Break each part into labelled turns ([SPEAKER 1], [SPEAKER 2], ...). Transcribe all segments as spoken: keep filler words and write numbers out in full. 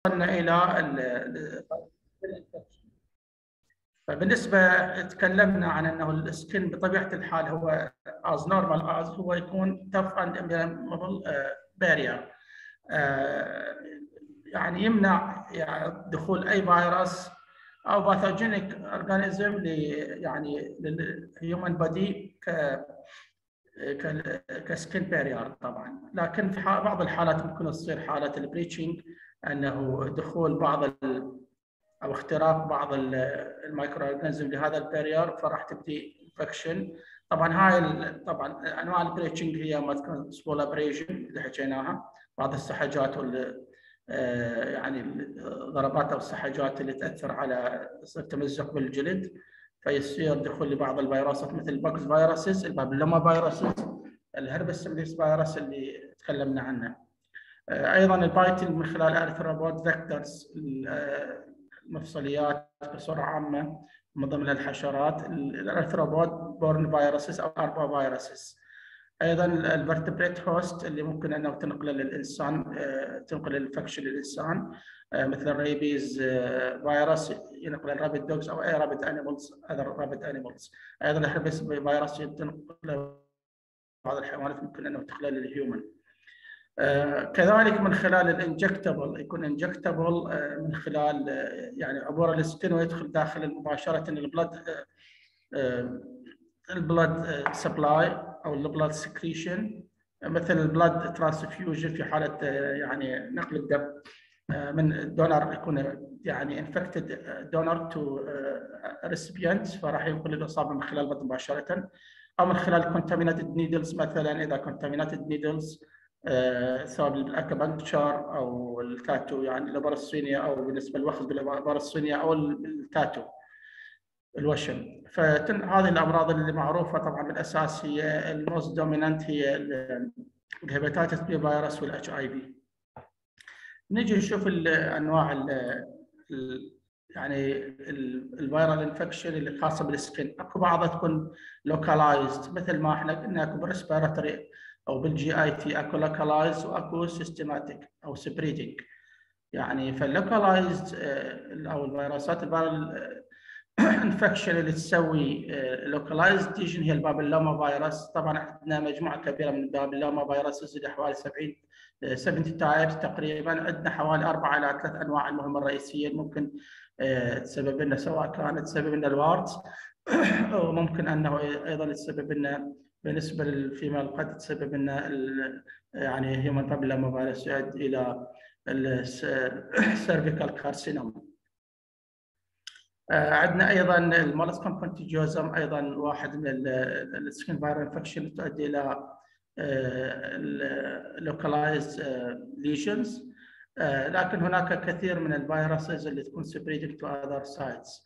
[SPEAKER 1] الى فبالنسبه تكلمنا عن انه السكن بطبيعه الحال هو از نورمال از هو يكون tough and impermeable barrier، يعني يمنع يعني دخول اي فيروس او باثوجينيك اورجانيزم ل يعني للهيومن بودي ك كسكن بارير طبعا. لكن في بعض الحالات ممكن تصير حاله البريتشنج، انه دخول بعض او اختراق بعض المايكرو اورجانيزم لهذا البارير، فراح تبدي انفكشن. طبعا هاي طبعا انواع البريتشنج هي ما تكون سمول ابريجن اللي حكيناها، بعض السحجات وال يعني الضربات او السحجات اللي تاثر على التمزق بالجلد، فيصير دخول لبعض الفيروسات مثل البوكس فيروسز، البابلوما فيروسز، الهربس سمبليس فيروس اللي تكلمنا عنه. ايضا البايتل من خلال الارثروبود فيكتورز، المفصليات بصوره عامه من ضمنها الحشرات، الارثروبود بورن فيروسز او اربا فيروسز. ايضا الفرتبريت هوست اللي ممكن انه تنقله للانسان، تنقل الانفكشن للانسان، مثل الريبيز فيروس ينقل الرابيد دوجز او اي رابيد انيمالز اذر رابيد انيمالز. ايضا الهربس فيروس تنقله بعض الحيوانات ممكن انه تخلل للهيومن. آه كذلك من خلال الانجكتبل، يكون انجكتبل آه من خلال آه يعني عبور السكن ويدخل داخل مباشره البلد آه البلد سبلاي او البلد سكريشن، مثل البلد ترانسفيوجن في حاله يعني نقل الدم من دونر، يكون يعني انفكتد دونر تو ريسبيانت، فراح ينقل الاصابه من خلال البلد مباشره، او من خلال كونتامينيتد نيدلز. مثلا اذا كونتامينيتد نيدلز سواء بالاكبنكشر او التاتو، يعني الباراسينيا، او بالنسبه للوخز بالباراسينيا او التاتو الوشم. فهذه الامراض اللي معروفه طبعا بالاساس هي الموست دومينانت هي الهيباتيتس بي فيروس والاتش اي في. نجي نشوف الانواع ال يعني الفيرال انفكشن اللي خاصه بالسكن. اكو بعضها تكون لوكالايزد مثل ما احنا قلنا، اكو بريسبيراتوري او بالجي اي تي، اكو لوكالايزد واكو سيستماتيك او سبريدنج. يعني فاللوكالايزد او الفيروسات الفيرال انفكشن اللي تسوي لوكالايزد تيجن هي البابلوما فيروس. طبعا عندنا مجموعه كبيره من البابلوما فيروس، اللي حوالي سبعين سبعين تايبس تقريبا. عندنا حوالي اربعه الى ثلاث انواع المهمه الرئيسيه ممكن تسبب لنا، سواء كانت تسبب لنا الوارد او ممكن انه ايضا تسبب لنا بالنسبه للفيميل قد تسبب لنا يعني هيومن بابلوما فيروس يؤدي الى السيرفيكال كارسينوما. عندنا ايضا المولسكم كونتيجيوزم، ايضا واحد من السكين فايرال انفكشن تؤدي الى localized lesions. لكن هناك كثير من الفيروسز اللي تكون spreading to other sites.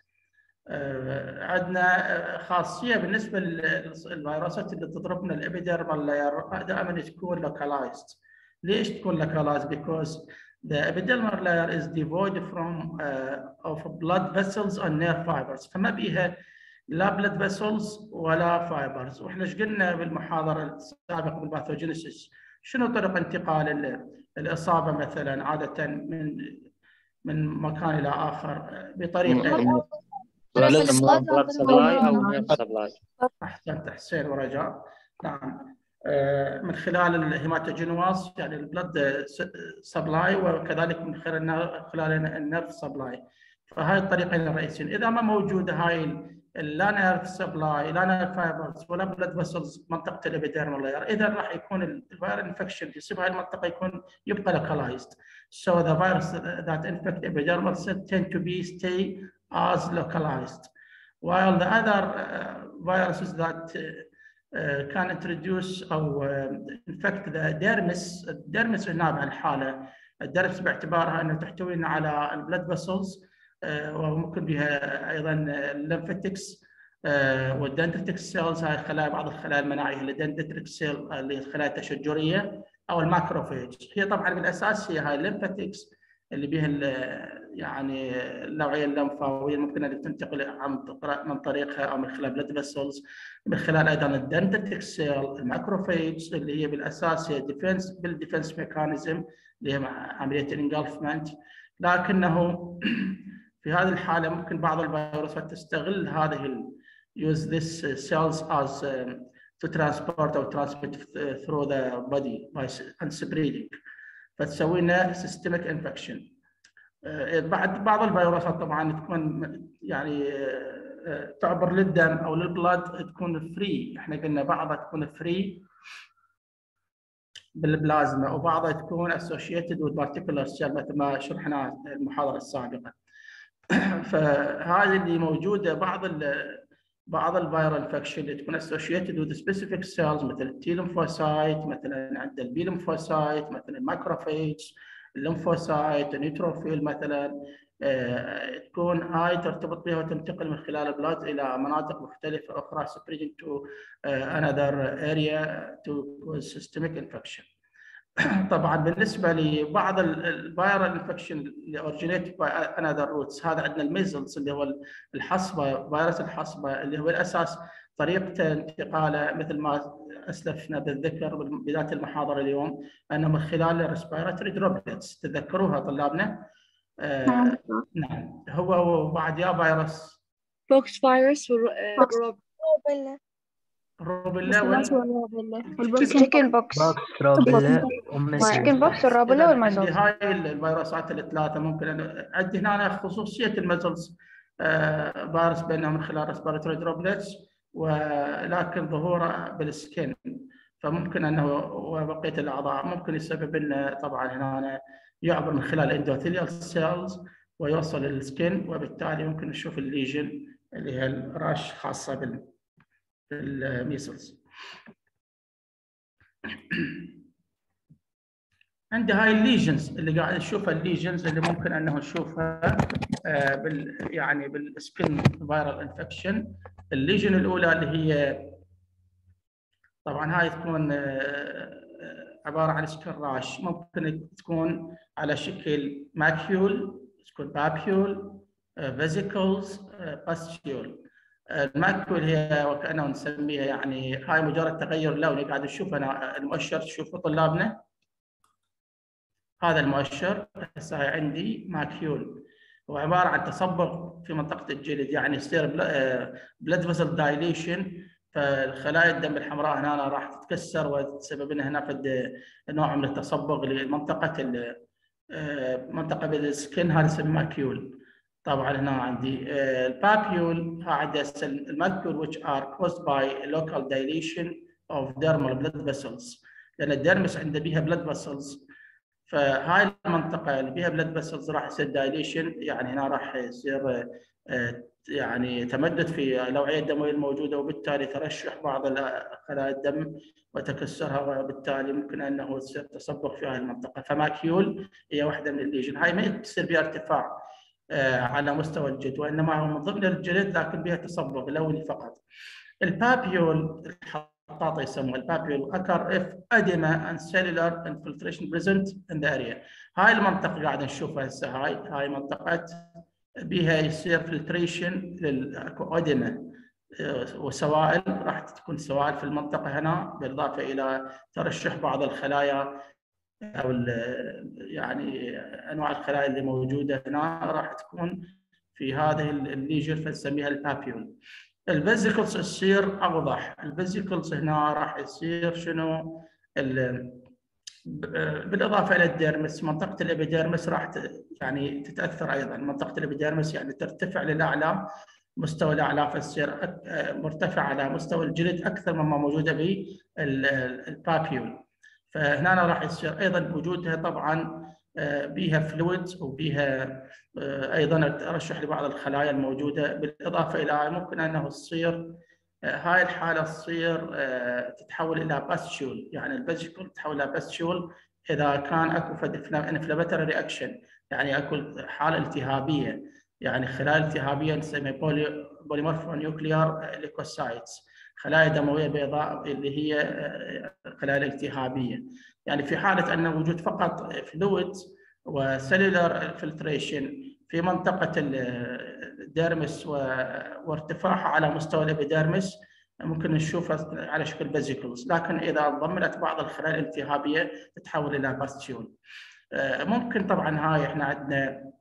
[SPEAKER 1] عندنا خاصيه بالنسبه للفيروسات اللي تضربنا الابيديرمال لاير، دائما تكون localized. ليش تكون localized؟ because the epidermal layer is devoid from uh, of blood vessels and nerve fibers، فما بيها لا blood vessels ولا fibers. واحنا ايش قلنا بالمحاضره السابقه بالباثوجينيسيس؟ شنو طرق انتقال الاصابه مثلا عاده من من مكان الى اخر؟ بطريقه
[SPEAKER 2] بلاد سبلاي او نيرف سبلاي.
[SPEAKER 1] احسنت حسين ورجاء. نعم، من خلال الهيماتوجينواس يعني البلد سبلاي، وكذلك من خلال النيرف سبلاي. فهاي الطريقين الرئيسيين. اذا ما موجوده هاي لا نيرف سبلاي لا نيرف فايبرز ولا بلد فيسلز منطقه الابيديرمال لاير، اذا راح يكون الفيرال انفكشن يصيب هاي المنطقه يكون يبقى localized. So the virus that infect epidermal cell tend to be stay as localized, while the other uh, viruses that uh, Uh, can introduce او uh, infect the dermis. الديرمس هنا بهالحاله الديرمس باعتبارها انه تحتوي على البلد فيسلز وممكن بها ايضا الليمفاتكس والدندريتكس سيلز، هاي الخلايا بعض الخلايا المناعيه اللي دندريتكس سيل اللي الخلايا التشجريه او الماكروفيج. هي طبعا بالاساس هي هاي الليمفاتكس اللي بها يعني النوعيه اللمفاويه ممكن ان تنتقل من طريقها او من خلال بلد فيسلز، من خلال ايضا الدندريتك سيل، الماكروفيج اللي هي بالاساس هي ديفنس بالديفنس ميكانيزم اللي هي عمليه الانجلفمنت لكنه في هذه الحالة ممكن بعض الفيروسات تستغل هذه ال use this cells as um, to transport or transmit through the body by and spreading فتسوي لنا systemic infection. بعد بعض الفيروسات طبعا تكون يعني تعبر للدم او للبلاد تكون فري، احنا قلنا بعضها تكون فري بالبلازما وبعضها تكون associated with particular cell مثل ما شرحنا المحاضرة السابقة. فهذه اللي موجودة بعض ال بعض الفيرال انفكشن اللي تكون associated with specific cells مثل التي ليمفوسايت، مثلا عند البي ليمفوسايت، مثلا الماكروفيج، الليمفوسايت، النيوتروفيل مثلا، آه، تكون هاي ترتبط بها وتنتقل من خلال البلاد الى مناطق مختلفه اخرى spreading to uh, another area to cause systemic infection. طبعا بالنسبه لبعض الفيرال انفكشن اللي اوريجينيت باي انذر روتس، هذا عندنا الميزلز اللي هو الحصبه، فيروس الحصبه اللي هو الاساس طريقه انتقاله مثل ما اسلفنا بالذكر بدايه المحاضره اليوم انه من خلال الريسبيراتوري دروبلتس، تذكروها طلابنا؟ آه نعم. هو وبعد يا فيروس
[SPEAKER 3] بوكس فيروس وروبيلا
[SPEAKER 1] الروبيلا
[SPEAKER 4] والتشيكن بوكس
[SPEAKER 2] روبيلا
[SPEAKER 4] التشيكن بوكس والروبيلا والميزلز.
[SPEAKER 1] هاي الفيروسات الثلاثه ممكن أن عندي هنا خصوصيه الميزلز فيروس بينهم من خلال ريسبيراتوري دروبلتس، ولكن ظهوره بالسكين، فممكن انه وبقيه الاعضاء ممكن يسبب لنا طبعا هنا يعبر من خلال الاندوثيليال سيلز ويوصل للسكين، وبالتالي ممكن نشوف الليجن اللي هي الراش خاصه بال بالميسلز. عندي هاي الليجنز اللي قاعد نشوفها، الليجنز اللي ممكن انه نشوفها آه بال يعني بالسكن فايرال انفكشن. الليجن الاولى اللي هي طبعا هاي تكون آه عباره عن سكن راش، ممكن تكون على شكل ماكيول، تكون بابيول، فيزيكلز، باستيول. الماكيول هي وكأنه نسميها يعني هاي مجرد تغير لوني، قاعد نشوف انا المؤشر تشوفوا طلابنا، هذا المؤشر هسه عندي ماكيول، هو عباره عن تصبغ في منطقه الجلد، يعني يصير بلاد فيسل دايليشن، فالخلايا الدم الحمراء هنا راح تتكسر وتسبب لنا هنا فد نوع من التصبغ لمنطقه منطقه بالسكن، هذا يسمى ماكيول. طبعا هنا عندي البابيول، هذا الماكيول which are caused by local dilation of dermal blood vessels، لان الديرمس عنده بيها blood vessels، فهاي المنطقه اللي بيها blood vessels راح يصير dilation، يعني هنا راح يصير يعني تمدد في الاوعيه الدمويه الموجوده، وبالتالي ترشح بعض خلايا الدم وتكسرها، وبالتالي ممكن انه يصير تصبغ في هذه المنطقه. فماكيول هي واحده من الليجن، هاي ما تصير بها ارتفاع على مستوى الجلد، وانما هو من ضمن الجلد لكن بها تصبغ لوني فقط. البابيول الحطاطه يسموها البابيول occur if edema and cellular infiltration present in the area. هاي المنطقه قاعد نشوفها هسه، هاي هاي منطقه بها يصير فلتريشن للاديما وسوائل، راح تكون سوائل في المنطقه هنا، بالاضافه الى ترشح بعض الخلايا او يعني انواع الخلايا اللي موجوده هنا راح تكون في هذه الليجن، فنسميها البابيول. الفيزيكلز تصير اوضح، الفيزيكلز هنا راح يصير شنو؟ بالاضافه الى الديرمس، منطقه الابيديرمس راح يعني تتاثر ايضا، منطقه الابيديرمس يعني ترتفع للاعلى، مستوى الاعلى فتصير مرتفع على مستوى الجلد اكثر مما موجوده بالبابيول. فهنا راح يصير ايضا وجودها طبعا بيها فلويدز وبيها ايضا ترشح لبعض الخلايا الموجوده، بالاضافه الى ممكن انه تصير هاي الحاله تصير تتحول الى باستيول، يعني الفيزيكول تتحول الى باستيول اذا كان اكو انفلاماتوري رياكشن، يعني اكو حاله التهابيه، يعني خلايا التهابيه نسميها بوليمورفو نيوكليار ليكوسايتس، خلايا دمويه بيضاء اللي هي الخلايا الالتهابيه. يعني في حاله ان وجود فقط فلويد وسيلولار فلتريشن في منطقه الديرمس وارتفاعها على مستوى الابيديرمس ممكن نشوفها على شكل فيزيكلز، لكن اذا ضمنت بعض الخلايا الالتهابيه تتحول الى باستيول. ممكن طبعا هاي احنا عندنا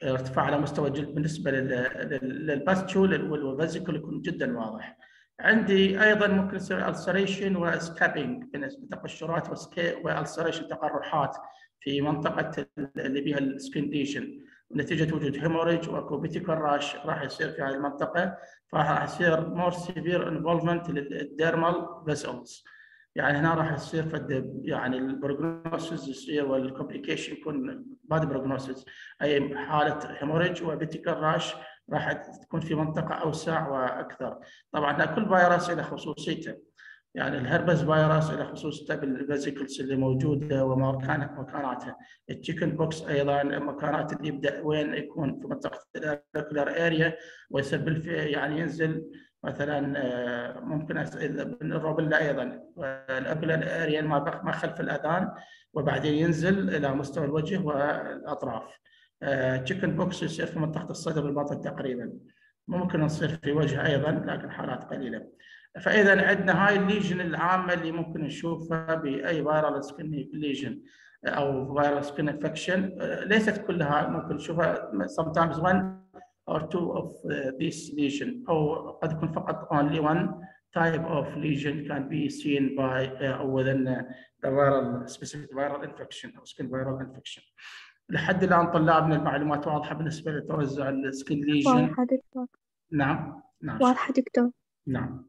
[SPEAKER 1] ارتفاع على مستوى الجلد بالنسبه للباستول والفيزيكال يكون جدا واضح. عندي ايضا ممكن يصير السريشن وسكابينج بالنسبه لتقشرات والسريشن تقرحات في منطقه اللي بها السكين ليجن نتيجه وجود هيموريج واكوبيتيكال راش راح يصير في هذه المنطقه، فراح يصير مور سيفير انفولفمنت للديرمال فيسلز. يعني هنا راح يصير فد يعني البروجنوسيس يصير والكومبليكيشن يكون باد بروجنوسيس، اي حاله هيموريج وبيتيكال راش راح تكون في منطقه اوسع واكثر. طبعا كل فيروس له خصوصيته، يعني الهربس فيروس له خصوصيته بالفيزيكلز اللي موجوده ومكانه مكاناتها. التشيكن بوكس ايضا مكانات اللي يبدا وين يكون في منطقه الاريكولار اريا ويسبب يعني ينزل مثلا ممكن الروبيلا ايضا الاريكولار اريا ما خلف الاذان وبعدين ينزل الى مستوى الوجه والاطراف. تشيكن بوكس يصير في منطقه الصدر والبطن تقريبا، ممكن يصير في وجه ايضا لكن حالات قليله. فاذا عندنا هاي الليجن العامه اللي ممكن نشوفها باي فيرال سكين ليجن او فيرال سكين انفكشن، ليست كلها، ممكن نشوفها sometimes one or two of this lesion او قد يكون فقط only one type of lesion can be seen by uh, within the viral specific viral infection او skin viral infection. لحد الان طلابنا المعلومات واضحه بالنسبه لتوزع السكين ليجن.
[SPEAKER 3] واضحة دكتور.
[SPEAKER 1] نعم نعم
[SPEAKER 3] واضحة دكتور.
[SPEAKER 1] نعم.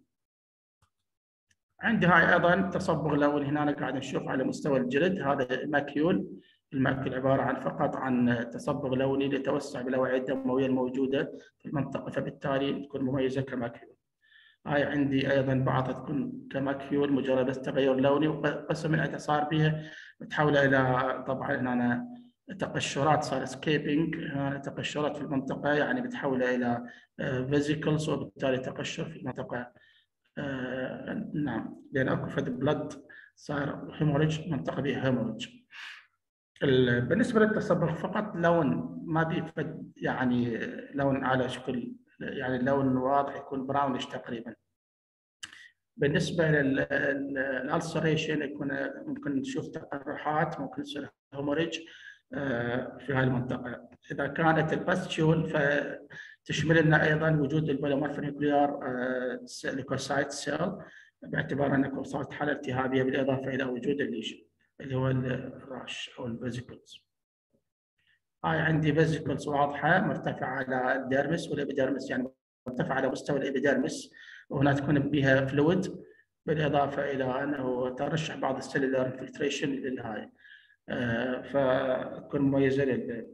[SPEAKER 1] عندي هاي ايضا تصبغ لوني، هنا قاعد نشوف على مستوى الجلد هذا ماكيول. الماكيول عباره عن فقط عن تصبغ لوني لتوسع بالاوعيه الدمويه الموجوده في المنطقه، فبالتالي تكون مميزه كماكيول. هاي عندي ايضا بعضها تكون كماكيول مجرد بس تغير لوني، وقسم من اللي صار بها متحوله الى طبعا هنا تقشرات، صار سكيبنج، هنا تقشرات في المنطقه يعني متحوله الى فيزيكلز وبالتالي تقشر في المنطقه. آه نعم، لان اكو فد بلد صار هيموريج، منطقه بها هيموريج. بالنسبه للتصبغ فقط لون ما بيفد، يعني لون على شكل يعني لون واضح يكون براونش تقريبا. بالنسبه للالسريشن يكون ممكن نشوف تقرحات، ممكن يصير هيموريج في هذه المنطقه. اذا كانت الباستيول فتشمل لنا ايضا وجود البوليمورفونيكليار ليكوسايت سيل، باعتبار انها صارت حاله التهابيه بالاضافه الى وجود الليجن اللي هو الراش او الفيزيكلز. هاي عندي فيزيكلز واضحه مرتفعه على الديرمس والابيديرمس، يعني مرتفعه على مستوى الابيديرمس، وهنا تكون بها فلويد بالاضافه الى انه ترشح بعض السيلولار انفلتريشن للهاي. آه فتكون مميزه لل.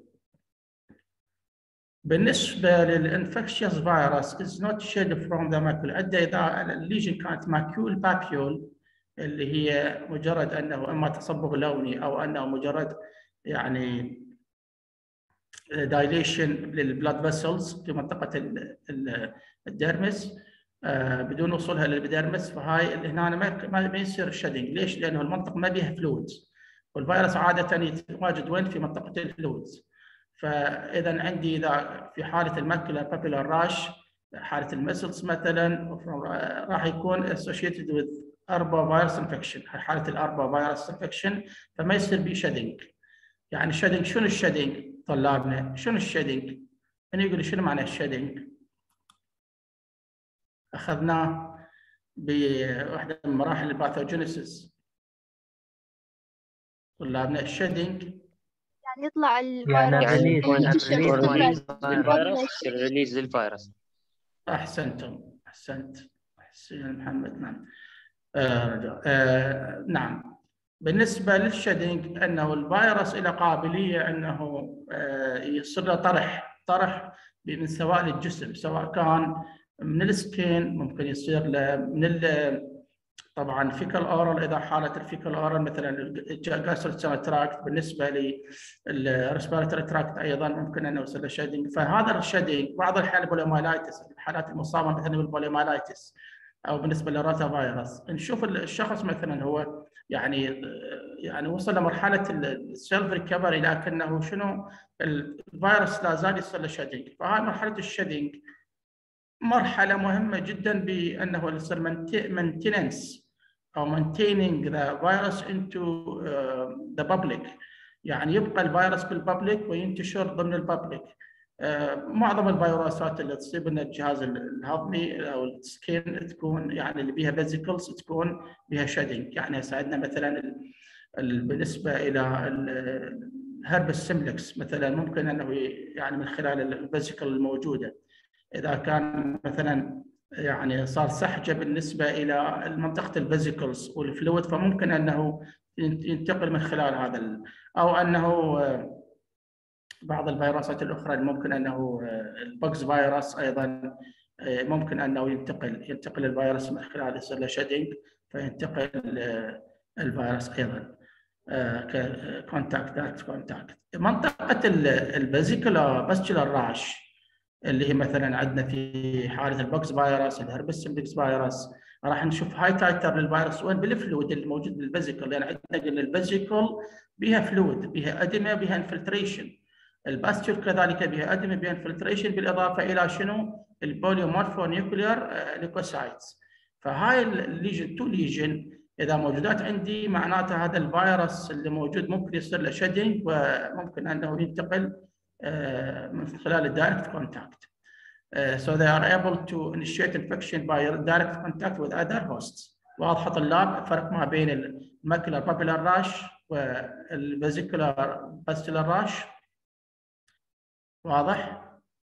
[SPEAKER 1] بالنسبه للانفكشيوس فيروس is not shed from the macula. عندنا اذا الليجن كانت ماكيول بابيول اللي هي مجرد انه اما تصبغ لوني او انه مجرد يعني دايليشن للبلاد فيسلز في منطقه الديرمس آه بدون وصولها للبيديرمس، فهاي هنا ما ما يصير شيدنج. ليش؟ لانه المنطقه ما بيها فلويدز، والفيروس عاده يتواجد وين؟ في منطقه الفلويدز. فاذا عندي اذا في حاله الماكيولار بابيلار راش، حاله المسلز مثلا، راح يكون associated with اربا فيروس انفكشن، حاله الاربا فيروس انفكشن، فما يصير بي شيدنج. يعني شيدنج، شنو الشيدنج طلابنا؟ شنو الشيدنج؟ من يقول شنو معنى الشيدنج؟ اخذناه بواحده من مراحل الباثوجينيسيس طلابنا. الشيدنج
[SPEAKER 3] يعني يطلع الفيروس
[SPEAKER 2] يعني يكون
[SPEAKER 3] ريليز
[SPEAKER 2] للفيروس، ريليز للفيروس.
[SPEAKER 1] احسنتم، احسنت حسين محمد. نعم آه آه نعم. بالنسبه للشيدنج انه الفيروس له قابليه انه آه يصير له طرح طرح من سوائل الجسم، سواء كان من السكين، ممكن يصير له من طبعا فيكال اورال، اذا حاله الفيكال اورال مثلا الجاستروستوماتيك تراكت. بالنسبه للريسبيراتوري تراكت ايضا ممكن انه يصير له شيدنج. فهذا الشيدنج بعض الاحيان البوليومايلايتس، الحالات المصابه مثلا بالبوليومايلايتس او بالنسبه للروتا فيروس، نشوف الشخص مثلا هو يعني يعني وصل لمرحله السيلف ريكفري لكنه شنو الفيروس لا زال يصير له شيدنج. فهاي مرحله الشيدنج مرحله مهمه جدا بانه يصير مينتيننس او maintaining the virus into uh, the public، يعني يبقى الفيروس بالببليك وينتشر ضمن الببليك. معظم الفيروسات اللي تصيب لنا الجهاز الهضمي او السكين تكون يعني اللي بيها فيزيكلز تكون بها شيدنج. يعني هسه عندنا مثلا بالنسبه الى الهربس سمبلكس مثلا ممكن انه يعني من خلال الفيزيكل الموجوده اذا كان مثلا يعني صار سحجه بالنسبه الى منطقه الفيزيكلز والفلويد فممكن انه ينتقل من خلال هذا، او انه بعض الفيروسات الاخرى ممكن انه البوكس فيروس ايضا ممكن انه ينتقل ينتقل الفيروس من خلال يصير له شيدنج فينتقل الفيروس ايضا كونتاكت دايركت كونتاكت. منطقه الفيزيكولار باستشولار راش اللي هي مثلا عندنا في حاله البوكس فيروس الهربس سمبلكس فيروس راح نشوف هاي تايتر للفيروس وين بالفلويد الموجود بالفيزيكال، لان يعني عندنا قلنا الفيزيكال بها فلويد بها ادمه بها انفلتريشن، الباستشول كذلك بها ادمه بها انفلتريشن بالاضافه الى شنو؟ البوليومورفو نيوكليير ليكوسايتس. فهاي الليجن تو ليجن اذا موجودات عندي معناته هذا الفيروس اللي موجود ممكن يصير له شيدنج وممكن انه ينتقل من خلال الدايركت كونتاكت. So they are able to initiate infection by direct contact with other hosts. واضحه طلاب فرق ما بين الماكيولار بابيلار راش والفيزيكولار باستيلار راش؟ واضح؟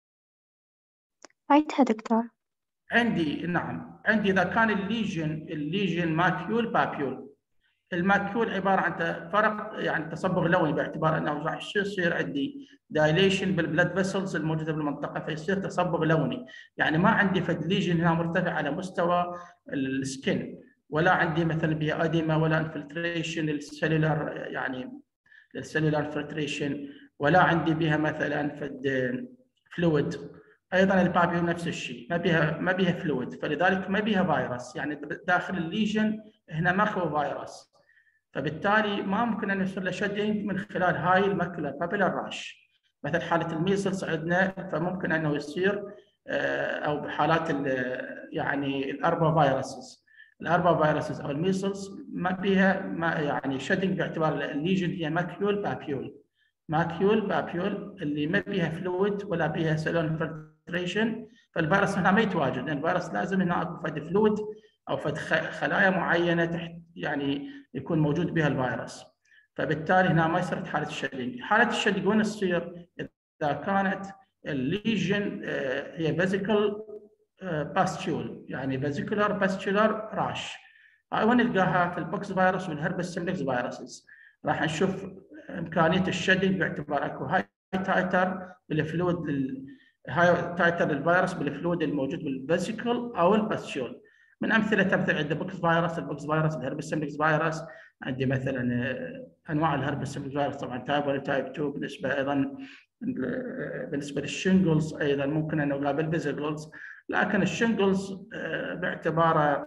[SPEAKER 3] عيدها دكتور.
[SPEAKER 1] عندي نعم عندي اذا كان الليجن الليجن ماكيول بابيول. الماكيول عباره عن فرق يعني تصبغ لوني باعتبار انه راح يصير عندي دايليشن بالبلد فيسلز الموجوده بالمنطقه فيصير تصبغ لوني، يعني ما عندي فد ليجن هنا مرتفع على مستوى السكن ولا عندي مثلا بها اديما ولا انفلتريشن للسيلولار يعني للسيلولار انفلتريشن ولا عندي بها مثلا فد فلويد. ايضا البابيول نفس الشيء ما بها ما بها فلويد فلذلك ما بها فيروس، يعني داخل الليجن هنا ماكو فيروس فبالتالي ما ممكن ان يصير له شيدنج من خلال هاي الماكيولار بابيلار راش. مثل حاله الميسلز عندنا فممكن انه يصير او بحالات يعني الاربا فيروسز الاربا فيروسز او الميسلز ما بها ما يعني شيدنج باعتبار الليجن هي ماكيول بابيول ماكيول بابيول اللي ما بها فلويد ولا بها سيلولار انفلتريشن فالفيروس هنا ما يتواجد، لان الفيروس لازم هنا اكو فد فلويد او فد خلايا معينه تحت يعني يكون موجود بها الفيروس، فبالتالي هنا ما يصير حاله الشيدنج. حاله الشيدنج وين تصير؟ اذا كانت الليجن هي فيزيكال باستيول يعني فيزيكولار باستيولار راش. هاي وين نلقاها؟ في البوكس فيروس والهربس سمبلكس فيروسز. راح نشوف امكانيه الشيدنج باعتبار اكو هاي تايتر بالفلويد هاي تايتر الفيروس بالفلويد الموجود بالفيزيكال او الباستيول. من امثله تمثل عندي بوكس فيروس البوكس فيروس الهربس سمبلكس فيروس، عندي مثلا انواع الهربس سمبلكس فيروس طبعا تايب واحد تايب اثنين، بالنسبه ايضا بالنسبه للشنجلز ايضا ممكن ان نقابل فيزيكلز، لكن الشنجلز باعتباره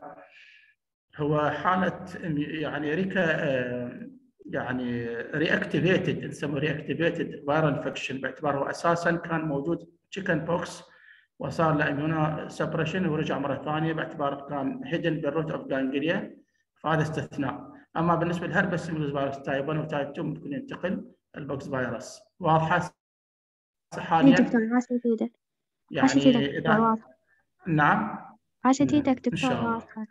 [SPEAKER 1] هو حاله يعني ريكا يعني رياكتيفيتد نسميه رياكتيفيتد فيرال انفكشن باعتباره اساسا كان موجود تشيكن بوكس وصار له اميونو سبريشن ورجع مره ثانيه باعتبار كان هيدن بالروت اوف جانجليا، فهذا استثناء. اما بالنسبه للهربس سمبلكس فيروس تايب واحد وتايب اثنين ممكن ينتقل البوكس فيروس. واضحه حاليا؟
[SPEAKER 3] دكتور عاشت ايدك
[SPEAKER 1] يعني
[SPEAKER 3] عاشت ايدك دكتور واضحة.
[SPEAKER 1] نعم
[SPEAKER 3] عاشت ايدك
[SPEAKER 1] ان شاء
[SPEAKER 3] دكتور
[SPEAKER 1] الله.
[SPEAKER 3] واضحة.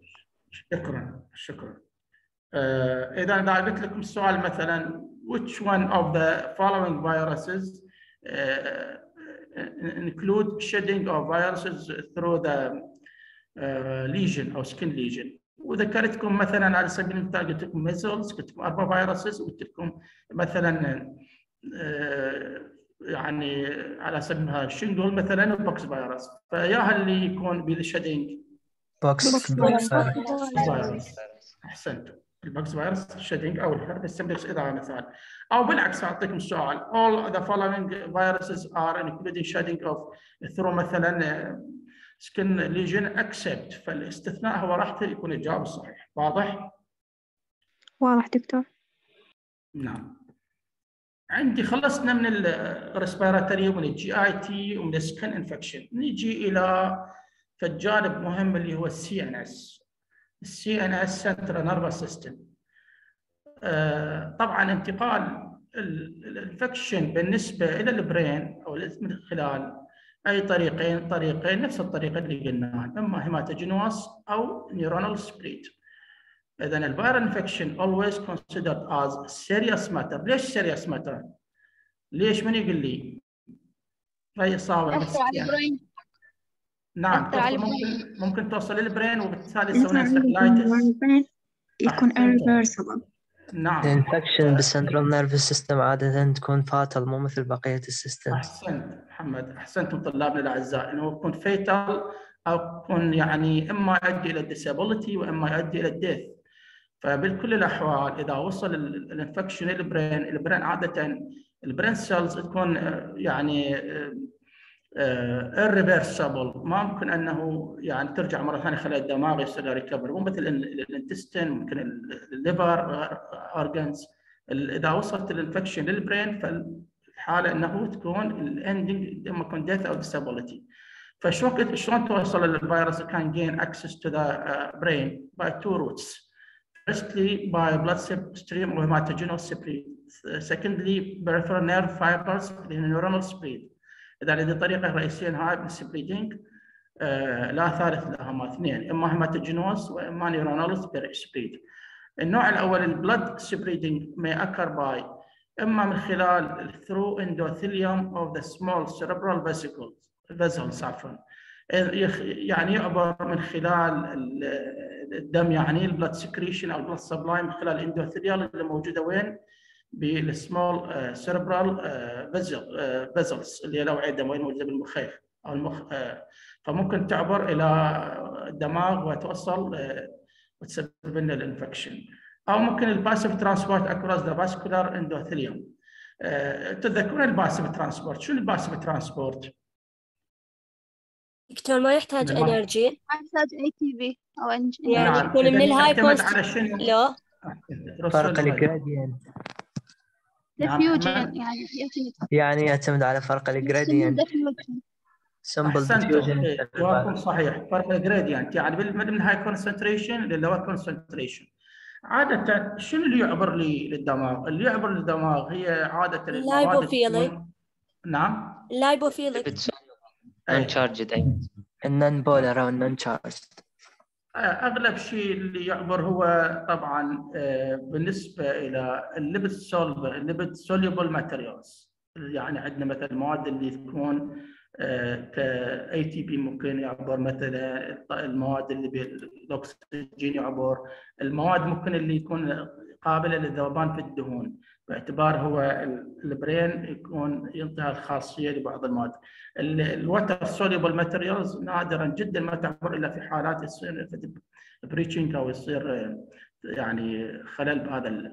[SPEAKER 1] شكرا شكرا. آه اذا اذا قلت لكم السؤال مثلا which one of the following viruses uh, include shedding of viruses through the uh, lesion او skin lesion، وذكرتكم مثلا على سبيل المثال قلت لكم ميزلز قلت لكم اربع فيروسز وقلت لكم مثلا uh, يعني على سبيل المثال الشنجل مثلا وبوكس فيروس، فياها اللي يكون بالشيدنج
[SPEAKER 5] بوكس
[SPEAKER 1] فيروس. احسنتم، البوكس فيروس شيدنج او الهربس سمبلكس اذا مثال، او بالعكس اعطيكم السؤال all the following viruses are including shedding of through مثلا skin lesion except، فالاستثناء هو راح يكون الجواب الصحيح. واضح؟
[SPEAKER 3] واضح دكتور.
[SPEAKER 1] نعم. عندي خلصنا من الريسبيراتوري ومن الجي اي تي ومن السكن انفكشن، نيجي الى فالجانب مهم اللي هو السي ان اس. السي ان اس سنترال نيرفس سيستم. طبعا انتقال الانفكشن بالنسبه الى البرين او من خلال اي طريقين طريقين نفس الطريقه اللي قلناها، اما هيماتوجينوس او نيورونال سبريد. اذا الفيرال انفكشن always considered as serious matter. ليش serious matter؟ ليش؟ من يقول لي؟ هي اصابه
[SPEAKER 4] يأثر على البرين.
[SPEAKER 1] نعم
[SPEAKER 4] يأثر على
[SPEAKER 1] توصل
[SPEAKER 4] البرين.
[SPEAKER 1] ممكن ممكن توصل للبرين وبالتالي يسوون انسفلايتس.
[SPEAKER 3] يكون irreversible.
[SPEAKER 1] نعم.
[SPEAKER 2] الانفكشن بالسنترال نيرفس سيستم عادة تكون فاتل مو مثل بقية السيستمز.
[SPEAKER 1] احسنت محمد، احسنتم طلابنا الاعزاء، انه يكون فيتال او يكون يعني اما يؤدي الى الديسابيلتي واما يؤدي الى الديث. فبكل الاحوال اذا وصل الانفكشن للبرين، البرين عاده البرين سيلز تكون يعني irreversible، ما ممكن انه يعني ترجع مره ثانيه خلايا الدماغ يصير ريكفر، مو مثل الانتستين ممكن الليفر اورجنز. اذا وصلت الانفكشن للبرين فالحاله انه تكون الاندنج اما يكون ديث او ديسابيلتي. فشلون شلون توصل الفيروس كان gain access to the uh, brain by two routes. Firstly by blood stream or hematogenous spread. Secondly peripheral nerve fibers neuronal spread. إذا هذه الطريقة الرئيسية هاي بالسبريدينج آه لا ثالث لها، ما اثنين، إما هيماتوجينوس وإما نيورونال سبريد. النوع الأول البلد سبريدينج may occur by إما من خلال through endothelium of the small cerebral vesicles vessels عفوا، يعني يعبر من خلال الدم، يعني البلد سكريشن أو البلد سبلاي من خلال الاندوثيليال اللي موجودة وين؟ بالسمول سيربرال فيزلز اللي هي الاوعيه الدمويه الموجوده بالمخيخ او المخ، فممكن تعبر الى الدماغ وتوصل وتسبب لنا الانفكشن. او ممكن الباسيف ترانسبورت اكروس ذا فاسكولار اندوثيليوم. تتذكرون الباسيف ترانسبورت؟ شو الباسيف ترانسبورت؟
[SPEAKER 5] دكتور ما يحتاج انرجي،
[SPEAKER 4] يحتاج اي تي بي او انرجي
[SPEAKER 5] يعني يكون من الهاي كونست. لا
[SPEAKER 2] فرق الجرادينت
[SPEAKER 4] ديفيوجن، يعني
[SPEAKER 2] يعني يعتمد على فرق الجرادينت. سمبل ديفيوجن.
[SPEAKER 1] جوابكم صحيح، فرق الجرادينت يعني من الهاي كونسنتريشن لللو كونسنتريشن. عادة شنو اللي يعبر لي للدماغ؟ اللي يعبر للدماغ هي عادة
[SPEAKER 5] اللايبوفيليك.
[SPEAKER 1] نعم
[SPEAKER 5] اللايبوفيليك
[SPEAKER 2] نون تشارجد، النون بولر او النون تشارجد.
[SPEAKER 1] اغلب شيء اللي يعبر هو طبعا بالنسبه الى الليبيد سولبل الليبيد سوليبل ماتيريالز، يعني عندنا مثلا المواد اللي تكون ك اي تي بي ممكن يعبر، مثلا المواد اللي بالاكسجين يعبر، المواد ممكن اللي يكون قابله للذوبان في الدهون، باعتبار هو البرين يكون ينطي الخاصيه لبعض المواد. الوتر سوليبل ماتيريالز نادرا جدا ما تعبر الا في حالات يصير بريتشنج او يصير يعني خلل بهذا.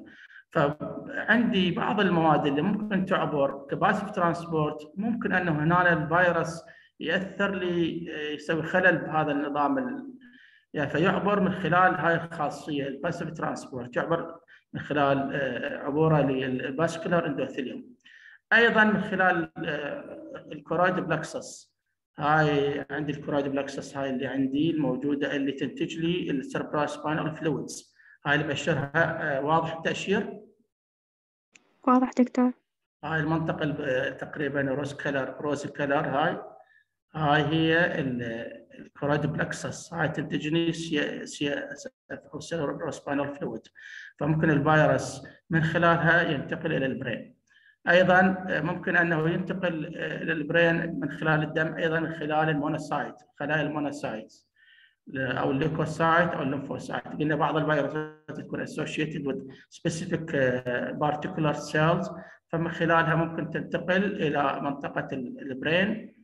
[SPEAKER 1] فعندي بعض المواد اللي ممكن تعبر كباسيف ترانسبورت، ممكن انه هنا الفيروس ياثر لي يسوي خلل بهذا النظام يعني، فيعبر من خلال هاي الخاصيه الباسيف ترانسبورت، يعبر من خلال عبوره للفاسكولار اندوثيليوم. ايضا من خلال الكورايد بلاكسس، هاي عندي الكورايد بلاكسس هاي اللي عندي الموجوده اللي تنتج لي السيربرال سباينال فلويدز، هاي اللي بشرها واضح التاشير؟
[SPEAKER 3] واضح دكتور.
[SPEAKER 1] هاي المنطقه تقريبا روز كلر روز كلر، هاي هاي هي الكورايد بلاكسس، هاي تنتج لي سي سي او سيربرال سباينال فلويد، فممكن الفيروس من خلالها ينتقل الى البرين. ايضا ممكن انه ينتقل الى البرين من خلال الدم، ايضا من خلال المونوسايت، خلايا المونوسايت او الليكوسايت او الليمفوسايت. قلنا بعض الفيروسات تكون associated with specific particular cells، فمن خلالها ممكن تنتقل الى منطقه البرين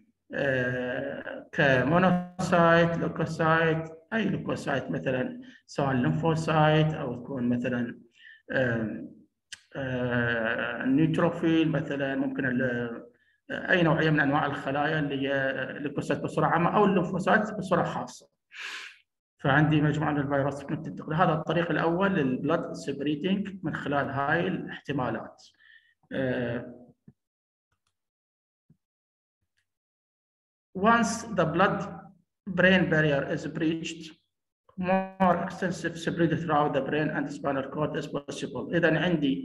[SPEAKER 1] كمونوسايت، ليكوسايت، اي ليكوسايت مثلا، سواء الليمفوسايت او تكون مثلا النيوتروفيل مثلا، ممكن اي نوعيه من انواع الخلايا اللي هي الليكوسايت بصوره عامه او الليمفوسايت بصوره خاصه. فعندي مجموعه من الفيروسات ممكن تنتقل. هذا الطريق الاول للبلد سبريدنج من خلال هاي الاحتمالات. Once the blood-brain barrier is breached, more extensive spread throughout the brain and spinal cord is possible. إذا عندي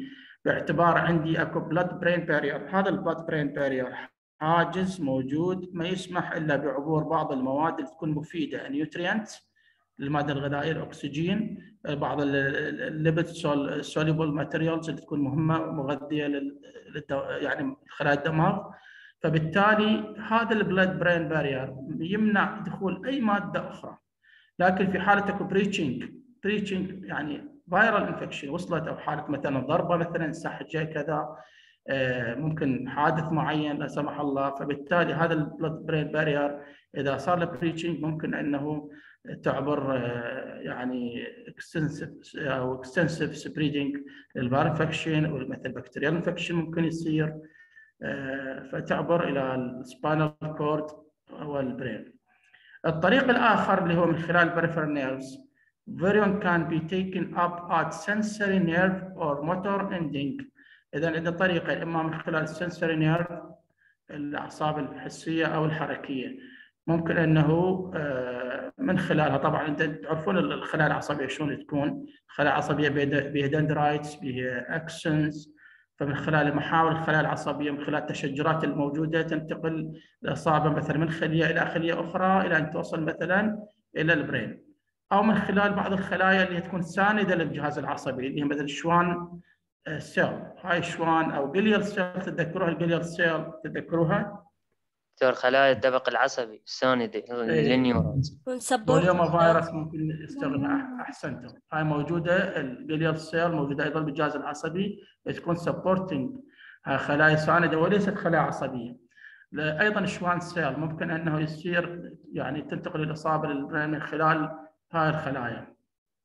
[SPEAKER 1] باعتبار عندي اكو بلاد برين بارير. هذا البلاد برين بارير حاجز موجود ما يسمح الا بعبور بعض المواد اللي تكون مفيده، النيوتريانت الماده الغذائيه، الاكسجين، بعض الليبيد سوليبل ماتيريالز اللي تكون مهمه ومغذيه لل يعني خلايا الدماغ. فبالتالي هذا البلاد برين بارير يمنع دخول اي ماده اخرى. لكن في حاله اكو بريتشنج بريتشنج يعني فايرال انفكشن وصلت، او حاله مثلا ضربه مثلا سحجه كذا، ممكن حادث معين لا سمح الله، فبالتالي هذا البلاد برين بارير اذا صار له بريتشنج ممكن انه تعبر يعني اكستنسيف او اكستنسيف سبريدنج للفيرال انفكشن، ومثل بكتيريال انفكشن ممكن يصير، فتعبر الى السباينال كورد والبرين. الطريق الاخر اللي هو من خلال peripheral nerves. Virion can be taken up at sensory nerve or motor ending. اذا عندنا طريقه، اما من خلال السنسوري نيرف الاعصاب الحسيه او الحركيه، ممكن انه من خلالها طبعا انت تعرفون الخلايا العصبيه شلون تكون، خلايا عصبيه بها دندرايتس بها اكسونز، فمن خلال محاور الخلايا العصبيه من خلال التشجرات الموجوده تنتقل الاصابه مثلا من خليه الى خليه اخرى الى ان توصل مثلا الى البرين، او من خلال بعض الخلايا اللي تكون سانده للجهاز العصبي اللي هي مثل شوان سيل، هاي شوان او جليال سيل، تتذكروها الجليال سيل تتذكروها؟
[SPEAKER 6] دكتور خلايا الدبق العصبي الساندة للنيورونز.
[SPEAKER 1] بوليوما فيروس ممكن يستخدمها، احسنتم، هاي موجوده الجليال سيل موجوده ايضا بالجهاز العصبي، تكون سبورتنج خلايا سانده وليست خلايا عصبيه. ايضا شوان سيل ممكن انه يصير يعني تنتقل الاصابه للبرين من خلال هاي الخلايا.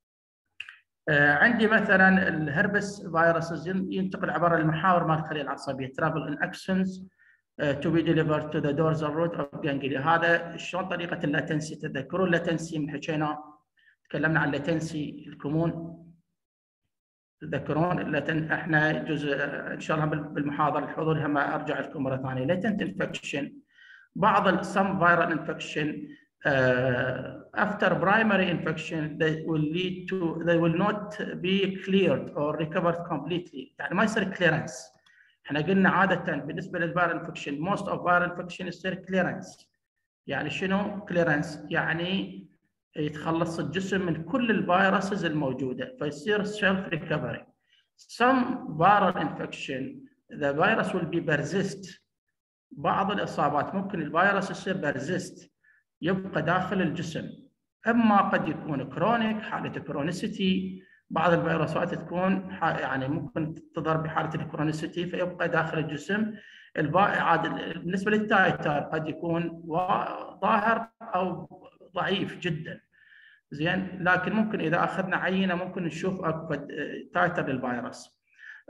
[SPEAKER 1] عندي مثلا الهربس فيروسز ينتقل عبر المحاور مال الخليه العصبيه، travel in axons to be delivered to the dorsal root of ganglia. هذا شلون طريقه اللاتنسي، تذكرون اللاتنسي من حكينا تكلمنا عن اللاتنسي الكمون، تذكرون اللاتن احنا جزء ان شاء الله بالمحاضره الحضور هم ارجع لكم مره ثانيه. latent infection بعض some viral infection Uh, after primary infection they will lead to they will not be cleared or recovered completely، يعني ما يصير clearance. احنا قلنا عاده بالنسبه للفيرال انفكشن most of viral infection يصير clearance. يعني شنو clearance؟ يعني يتخلص الجسم من كل الفيروسز الموجوده فيصير self recovery. some viral infection the virus will be persist. بعض الاصابات ممكن الفيروس يصير persist يبقى داخل الجسم، اما قد يكون كرونيك حاله كرونيسيتي، بعض الفيروسات تكون يعني ممكن تظهر بحاله الكرونيسيتي فيبقى داخل الجسم. عاد بالنسبه للتايتر قد يكون ظاهر او ضعيف جدا زين، لكن ممكن اذا اخذنا عينه ممكن نشوف اكو تايتر للفيروس.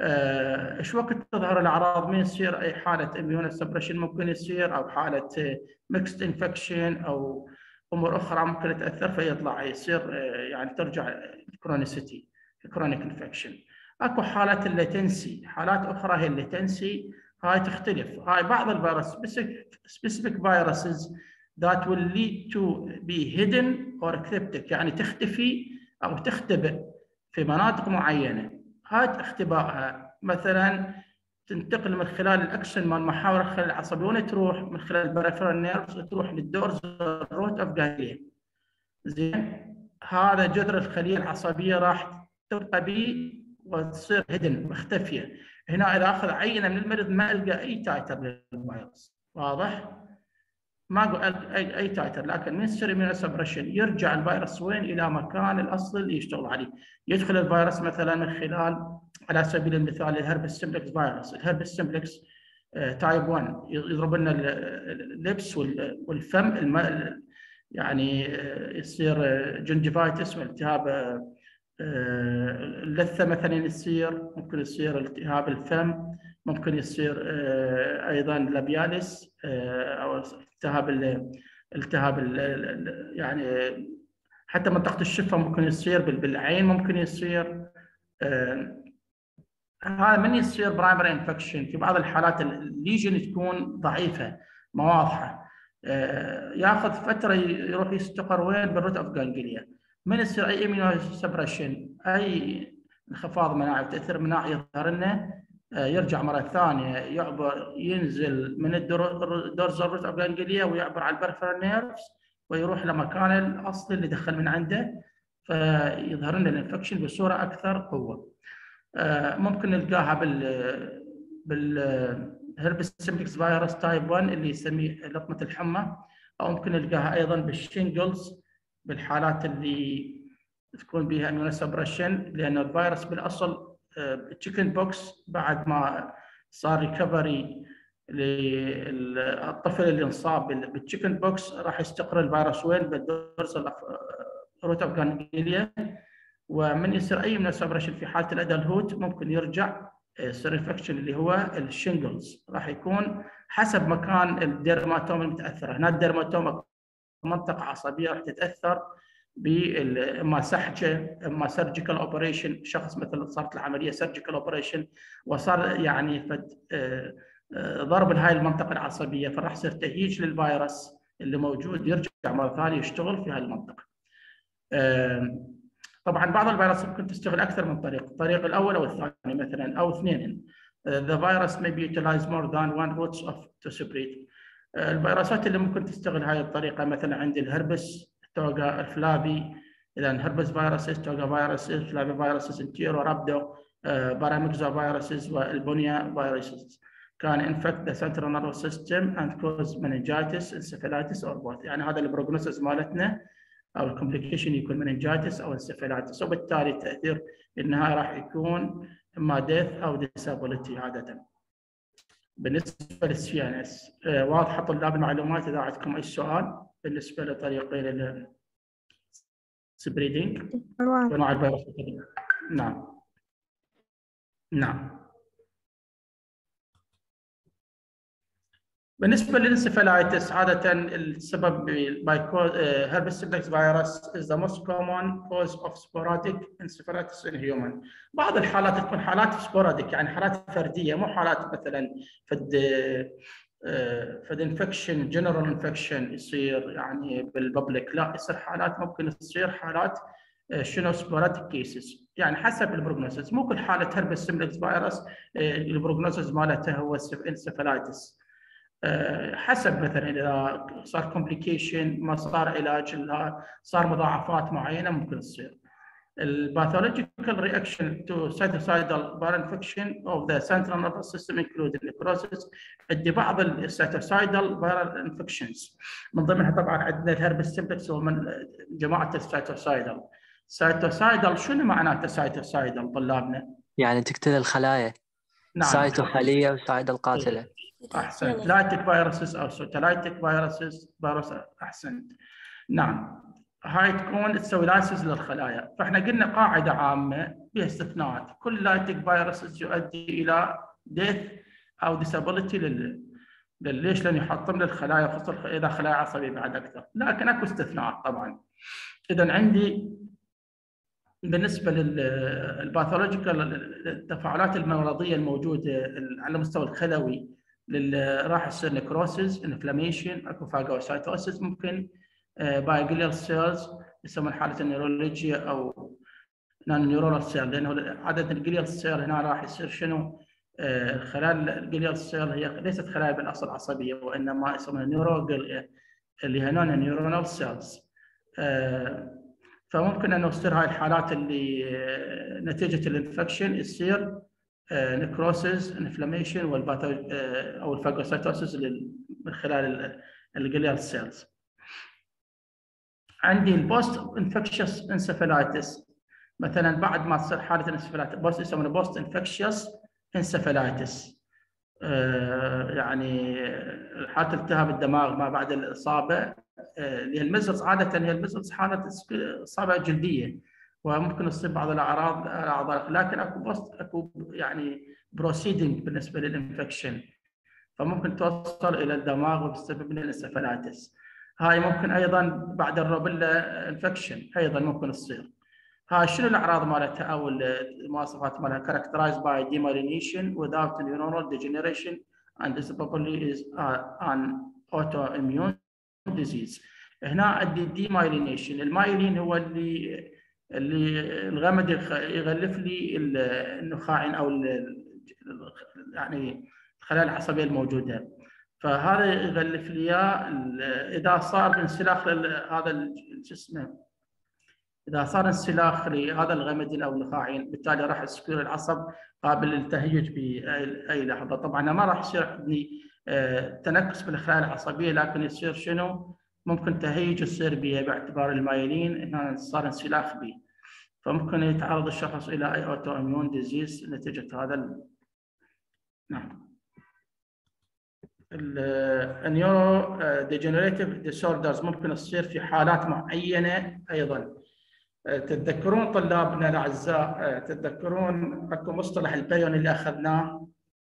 [SPEAKER 1] ايش وقت تظهر الاعراض؟ من يصير اي حاله immunosuppression ممكن يصير، او حاله ميكست انفكشن او امور اخرى ممكن تاثر فيطلع يصير يعني ترجع الكرونيسيتي كرونيك انفكشن. اكو حالات الليتنسي، حالات اخرى هي الليتنسي هاي تختلف، هاي بعض الفيروس specific viruses that will lead to be hidden or cryptic، يعني تختفي او تختبئ في مناطق معينه. هاي اختبائها مثلا تنتقل من خلال الاكشن مال محاور الخلايا العصبيه، وين تروح؟ من خلال البريفرال نيرفز تروح للدورزال روت اوف جانجليا. زين، هذا جذر الخليه العصبيه راح تبقى به وتصير هيدن مختفيه. هنا اذا اخذ عينه من المريض ما القى اي تايتر للفيروس، واضح؟ ما اقول اي اي تايتر، لكن من يصير immunosuppression يرجع الفيروس وين؟ الى مكان الاصلي اللي يشتغل عليه. يدخل الفيروس مثلا من خلال على سبيل المثال الهربس سمبلكس فيروس، الهربس سمبلكس تايب واحد يضرب لنا اللبس والفم الم... يعني يصير جنجفايتس والتهاب اللثه مثلا يصير، ممكن يصير التهاب الفم، ممكن يصير ايضا لابياليس او التهاب التهاب يعني حتى منطقه الشفه ممكن يصير، بالعين ممكن يصير. هذا من يصير برايمري انفكشن. في بعض الحالات الليجن تكون ضعيفه ما واضحه، ياخذ فتره يروح يستقر وين؟ بالروت اوف جانجليا. من يصير اي immunosuppression اي انخفاض مناعي وتاثير مناعي يظهر لنا يرجع مرة ثانية يعبر ينزل من الدورزال روت اوف جانجليا ويعبر على البريفرال نيرفز ويروح لمكان الاصلي اللي دخل من عنده، فيظهر لنا الانفكشن بصورة اكثر قوة. ممكن نلقاها بال بالهربس سيمبلكس فيروس تايب واحد اللي يسميه لطمة الحمى، او ممكن نلقاها ايضا بالشينجلز بالحالات اللي تكون بها اميونوسبريشن، لان الفيروس بالاصل التشيكن بوكس بعد ما صار ريكفري للطفل اللي انصاب بالتشيكن بوكس راح يستقر الفيروس وين؟ بالدورسال روت اوف جانجليا، ومن يصير اي اميونوسبريشن في حاله الادلهوت ممكن يرجع يصير انفكشن اللي هو الشينجلز، راح يكون حسب مكان الديرماتوم المتاثره. هنا الديرماتوم منطقه عصبيه راح تتاثر باما سحجه اما سيرجيكال اوبريشن، شخص مثلا صارت العمليه سيرجيكال اوبريشن وصار يعني فد ضرب لهاي المنطقه العصبيه، فراح يصير تهيج للفيروس اللي موجود يرجع مره ثانيه يشتغل في هاي المنطقه. طبعا بعض الفيروس ممكن تشتغل اكثر من طريق، الطريق الاول او الثاني مثلا او اثنين. The virus may be utilized more than one routes of to spread. الفيروسات اللي ممكن تشتغل هاي الطريقه مثلا عندي الهربس توغا الفلافي، اذا هربس فيروسز توغا فيروسز فلافي فيروسز انتيرو رابدو باراميكزا فيروسز والبونيا فيروسز كان infect the central nervous system and cause meningitis, encephalitis or both. يعني هذا البروجنوسيس مالتنا او الكومبليكيشن يكون meningitis او encephalitis، وبالتالي التاثير النهائي راح يكون اما ديث او ديسابيلتي عاده. بالنسبه للسي ان اس واضحه طلاب المعلومات؟ اذا عندكم اي سؤال بالنسبه لطريقين السبريدنج ونوع الفيروس. نعم نعم. بالنسبه للانسفالايتس عاده السبب herpes simplex virus is the most common cause of sporadic encephalitis in human. بعض الحالات تكون حالات sporadic يعني حالات فرديه، مو حالات مثلا فد فد انفكشن جنرال انفكشن يصير يعني بالببليك، لا يصير حالات ممكن تصير حالات شنو sporadic cases، يعني حسب البروجنوسيس. مو كل حاله herpes simplex virus البروجنوسيس مالتها هو encephalitis، حسب مثلا اذا صار كومبليكيشن ما صار علاج صار مضاعفات معينه ممكن تصير. الباثولوجيكال رياكشن تو سيتوسايدال بار انفكشن اوف ذا سنترال نيرفس سيستم انكلود النكروسيس. عندي بعض السيتوسايدال بار انفكشنز من ضمنها طبعا عندنا الهربس سيمبلكس ومن جماعه السيتوسايدال. سيتوسايدال شنو معناته سيتوسايدال طلابنا؟
[SPEAKER 2] يعني تقتل الخلايا.
[SPEAKER 1] نعم.
[SPEAKER 2] سايتو خليه وسايدال قاتله.
[SPEAKER 1] احسنت. لايتك فيروسز او سوتلايتك فيروسز فيروس احسنت. نعم هاي تكون تسوي لايسيس للخلايا، فاحنا قلنا قاعده عامه بها استثناءات، كل لايتك فيروسز يؤدي الى ديث او ديسابيلتي لل ليش؟ لانه يحطم للخلايا خصوصا اذا خلايا عصبيه بعد اكثر، لكن اكو استثناءات طبعا. اذا عندي بالنسبه للباثولوجيكال التفاعلات المرضيه الموجوده على المستوى الخلوي راح يصير نكروسيس، انفلاميشن، اكو فاجوسايتوسيس، ممكن بايجليال سيلز يسمون حاله النيورولوجيا او نون نيورال سيل، لانه عدد الجليال سيل هنا راح يصير شنو؟ خلايا الجليال سيل هي ليست خلايا بالاصل عصبيه وانما يسمونها نيورو اللي هي نون نيورونال سيلز. فممكن انه تصير هاي الحالات اللي نتيجه الانفكشن يصير نكروسيس انفلاميشن والباثو او الفاجوسايتوسيس من خلال الجليال سيلز. عندي البوست انفكشس انسفالايتس مثلا بعد ما تصير حاله الانسفالايتس بوست يسمونه بوست انفكشس انسفالايتس، يعني حاله التهاب الدماغ ما بعد الاصابه اللي هي الميزلز. عاده هي الميزلز حاله اصابه جلديه وممكن تصيب بعض الاعراض الاعضاء، لكن اكو بوست اكو يعني بروسيدنج بالنسبه للانفكشن، فممكن توصل الى الدماغ وتسبب لنا الانسفالايتس. هاي ممكن ايضا بعد الروبيلا انفكشن ايضا ممكن تصير. هاي شنو الاعراض مالتها او المواصفات مالها؟ characterized by demyelination without neuronal degeneration and this probably is an autoimmune disease. هنا عندي demyelination، المايلين هو اللي اللي الغمد يغلف لي النخاعين او يعني الخلايا العصبيه الموجوده. فهذا يغلف لي اذا صار انسلاخ هذا شو اسمه، اذا صار انسلاخ لهذا الغمدين او النخاعين، بالتالي راح يكون العصب قابل للتهيج باي لحظه. طبعا ما راح يصير عندي تنكس بالخلايا العصبيه، لكن يصير شنو؟ ممكن تهيج يصير بها باعتبار المايلين هنا صار انسلاخ به، فممكن يتعرض الشخص الى اي اوتو اميون ديزيز نتيجه هذا ال... نعم. النيورو ديجنريتيف ديسوردرز ممكن تصير في حالات معينه ايضا. تتذكرون طلابنا الاعزاء، تتذكرون اكو مصطلح البريون اللي اخذناه؟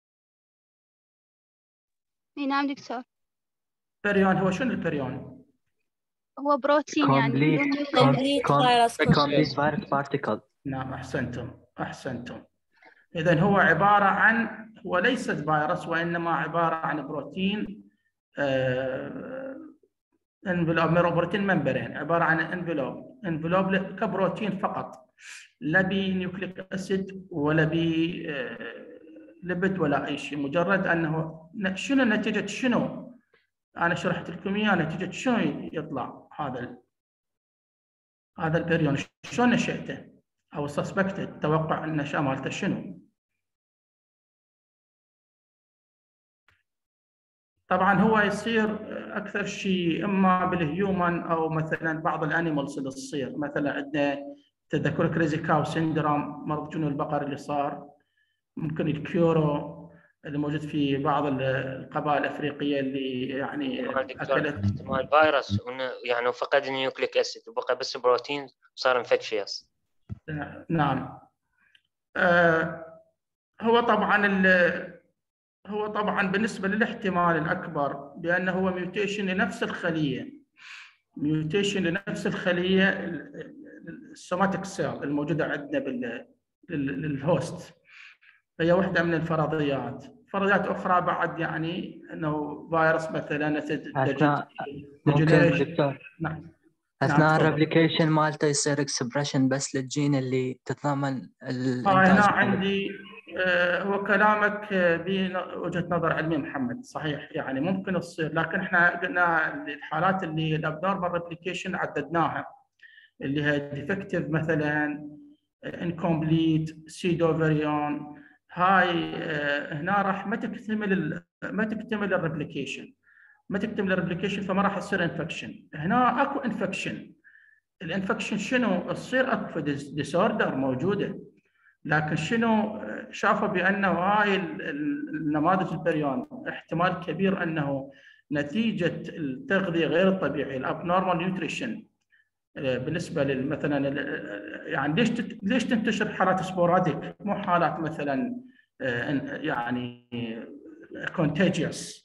[SPEAKER 4] اي نعم دكتور.
[SPEAKER 1] بريون هو شنو البريون؟
[SPEAKER 4] هو بروتين يعني
[SPEAKER 5] complete virus
[SPEAKER 2] complete virus particle.
[SPEAKER 1] نعم احسنتم احسنتم. اذا هو عباره عن، هو ليست فيروس وانما عباره عن بروتين انفلوب، بروتين ممبرين، عباره عن انفلوب انفلوب كبروتين فقط، لا بي نيوكليك اسيد ولا بي ليبيد ولا اي شيء، مجرد انه شنو نتيجه شنو؟ انا شرحت لكم اياه نتيجه شنو يطلع هذا هذا البريون، شلون نشأته او سسبكتد، توقع النشأة مالته شنو؟ طبعا هو يصير اكثر شيء اما بالهيومن او مثلا بعض الانيمالز اللي تصير، مثلا عندنا تذكر كريزي كاو سيندروم، مرض جنون البقر اللي صار، ممكن الكيورو اللي موجود في بعض القبائل الافريقيه اللي يعني
[SPEAKER 6] اكلت مال فيروس يعني فقد النيوكليك اسيد وبقى بس بروتين صار انفكشيوس.
[SPEAKER 1] نعم. آه هو طبعا هو طبعا بالنسبه للاحتمال الاكبر بانه هو ميوتيشن لنفس الخليه، ميوتيشن لنفس الخليه السوماتيك سيل الموجوده عندنا بال للهوست. هي واحده من الفرضيات. فرضيات اخرى بعد يعني انه فيروس مثلا
[SPEAKER 2] اثناء ممكن دكتور
[SPEAKER 1] نعم
[SPEAKER 2] اثناء الريبليكيشن مالته يصير اكسبريشن بس للجين اللي تتضمن الانتاج.
[SPEAKER 1] هنا عندي آه هو كلامك بوجهه نظر علميه محمد، صحيح يعني ممكن تصير، لكن احنا قلنا الحالات اللي الابنورمال ريبليكيشن عددناها اللي هي ديفكتيف مثلا، انكمبليت، سيدو فاريون، هاي آه هنا راح ما تكتمل ما تكتمل الريبليكيشن ما تكتمل الريبليكيشن فما راح يصير انفكشن. هنا اكو انفكشن، الانفكشن شنو؟ تصير اكو ديسوردر موجوده، لكن شنو شافوا بانه هاي النماذج البريون احتمال كبير انه نتيجه التغذيه غير الطبيعيه الابنورمال نيوتريشن بالنسبه مثلا يعني ليش ليش تنتشر حالات سبوراديك مو حالات مثلا يعني كونتاجيوس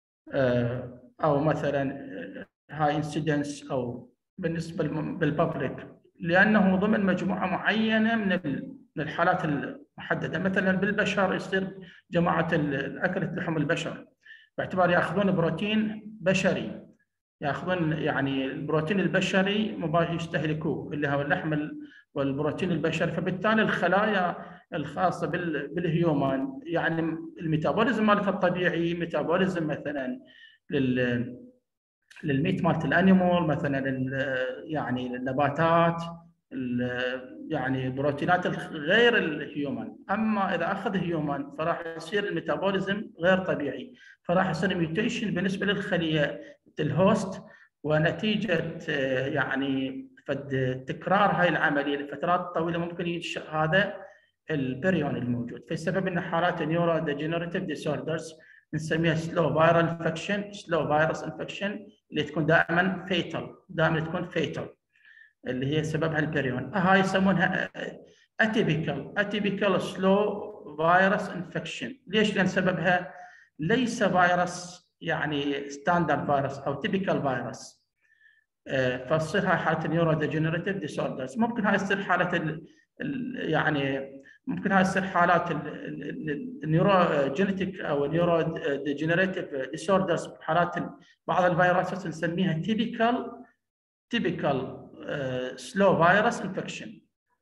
[SPEAKER 1] او مثلا هاي انسيدنس او بالنسبه بالببليك، لانه ضمن مجموعه معينه من من الحالات المحدده. مثلا بالبشر يصير جماعه اكله لحم البشر باعتبار ياخذون بروتين بشري، ياخذون يعني البروتين البشري مباشر يستهلكوه اللي هو اللحم والبروتين البشري، فبالتالي الخلايا الخاصه بالهيومان يعني الميتابوليزم مالتها الطبيعي، ميتابوليزم مثلا لل للميت مالت الانيمال مثلا يعني النباتات يعني البروتينات غير الهيومن. اما اذا اخذ هيومن فراح يصير الميتابوليزم غير طبيعي، فراح يصير ميوتيشن بالنسبه للخليه الهوست، ونتيجه يعني فد تكرار هاي العمليه لفترات طويله ممكن ينشا هذا البريون الموجود. فالسبب ان حالات النيورو ديجنريتيف ديسوردرز نسميها سلو فايرال انفكشن، سلو فيروس انفكشن اللي تكون دائما فيتال، دائما تكون فيتال اللي هي سببها البريون. هاي يسمونها اتيبيكال اتيبيكال سلو فيروس انفكشن. ليش؟ لان سببها ليس فيروس يعني ستاندرد فيروس او تيبيكال فيروس. فتصير هاي حاله النيورو ديجنريتيف ديسوردرز. ممكن هاي تصير حاله ال ال يعني ممكن هاي تصير حالات النيورو جينيتيك او النيورو ديجنريتيف ديسوردرز، حالات بعض الفيروسات نسميها تيبيكال تيبيكال سلو فيروس انفكشن.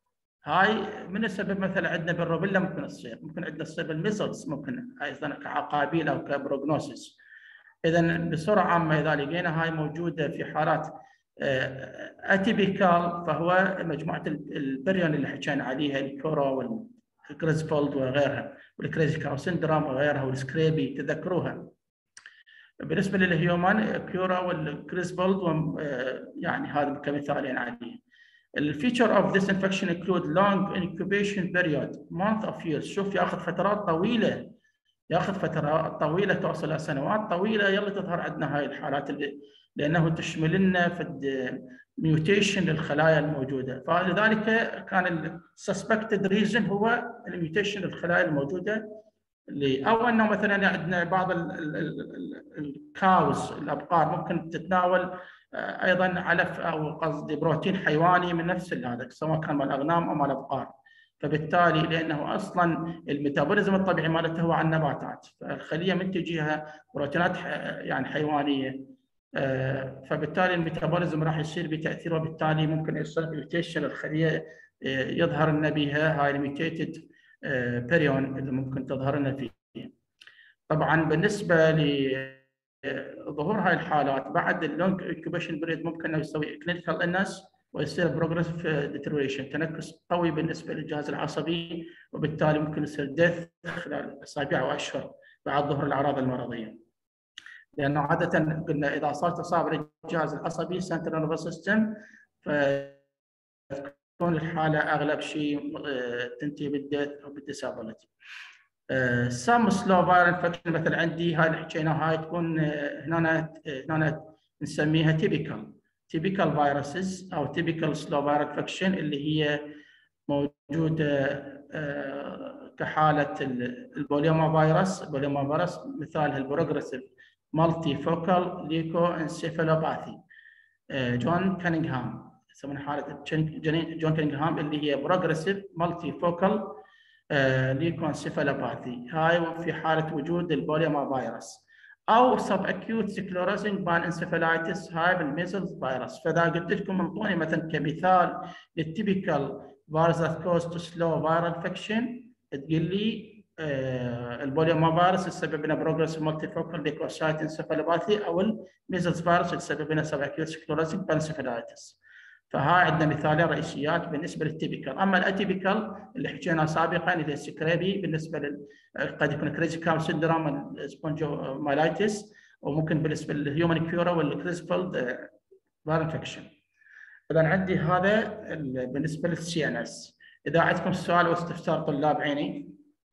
[SPEAKER 1] هاي من السبب مثلا عندنا بالروبيلا ممكن تصير، ممكن عندنا تصير بالميزلز، ممكن ايضا كعقابيل او كبروجنوسيس. اذا بصوره عامه اذا لقينا هاي موجوده في حالات اتيبيكال فهو مجموعه البريون اللي حكينا عليها، الكورا والجريزفولد وغيرها، والكريزي كاو سندروم وغيرها، والسكريبي تذكروها. بالنسبه للهيومان كيورا والجريزفولد يعني هذا كمثالين عليه. الفيتشر اوف ذيس انفكشن انكلود لونج انكوبيشن بيريود مانث اوف ييرز. شوف ياخذ فترات طويله، ياخذ فترات طويله توصل الى سنوات طويله يلا تظهر عندنا هاي الحالات اللي لانه تشمل لنا في ميوتيشن للخلايا الموجوده. فلذلك كان السسبكتد ريزن هو الميوتيشن للخلايا الموجوده، اللي او انه مثلا عندنا بعض الكاوز الابقار ممكن تتناول ايضا علف او قصدي بروتين حيواني من نفس هذا سواء كان مال الاغنام او مال الابقار. فبالتالي لانه اصلا الميتابوليزم الطبيعي مالته هو على النباتات، فالخليه من تجيها بروتينات يعني حيوانيه، فبالتالي الميتابوليزم راح يصير بتاثير، وبالتالي ممكن يصير ميوتيشن الخليه يظهر لنا بها هاي الميوتيتد بيريون اللي ممكن تظهر لنا فيه. طبعا بالنسبه لظهور هاي الحالات بعد اللونج انكوبيشن بريد ممكن انه يسوي كلينيكال انس ويصير بروجريسيف ديتيريوريشن، تنكس قوي بالنسبه للجهاز العصبي، وبالتالي ممكن يصير ديث خلال اسابيع او اشهر بعد ظهور الاعراض المرضيه. لانه عاده قلنا اذا صارت اصابه للجهاز العصبي سنترال نيرفس سيستم فتكون الحاله اغلب شيء تنتهي بالديث او بالديسابيلتي. سام سلو فايرال انفكشن مثل عندي هاي اللي حكيناها هاي تكون هنا هنا نسميها تيبيكال تيبيكال فيروسز او تيبيكال سلو فايرال انفكشن اللي هي موجوده كحاله البوليوما فيروس. البوليوما فيروس مثالها البروجريسيف مالتي فوكال ليكو انسيفالوباثي. جون كانينغهام يسمونها حاله جون كانينغهام اللي هي بروجريسيف مالتي فوكال ليكونسيفالوباثي، هاي في حاله وجود البوليوما فيروس، او سب اكيوت سكليروزنج بان انسفالايتس هاي بالميزلز فيروس. فاذا قلت لكم انطوني مثلا كمثال للتيبيكال فيروس ذات كوز تو سلو فايرال انفكشن تقول لي آه البوليوما فيروس يسبب لنا بروجريسيف مالتي فوكال ليكوسايت انسفالوباثي، او الميزلز فيروس يسبب لنا سب اكيوت سكليروزنج بان انسفالايتس. فهاي عندنا مثالين رئيسيات بالنسبه للتيبيكال. اما الاتيبيكال اللي حكينا سابقا اللي هي السكريبي بالنسبه لل قد يكون كريزي كاو سندروم السبونجو مايلايتس، وممكن بالنسبه للهيومن كيورا والكريزفولد فايرال انفكشن. اذا عندي هذا بالنسبه للسي ان اس. اذا عندكم سؤال واستفسار طلاب عيني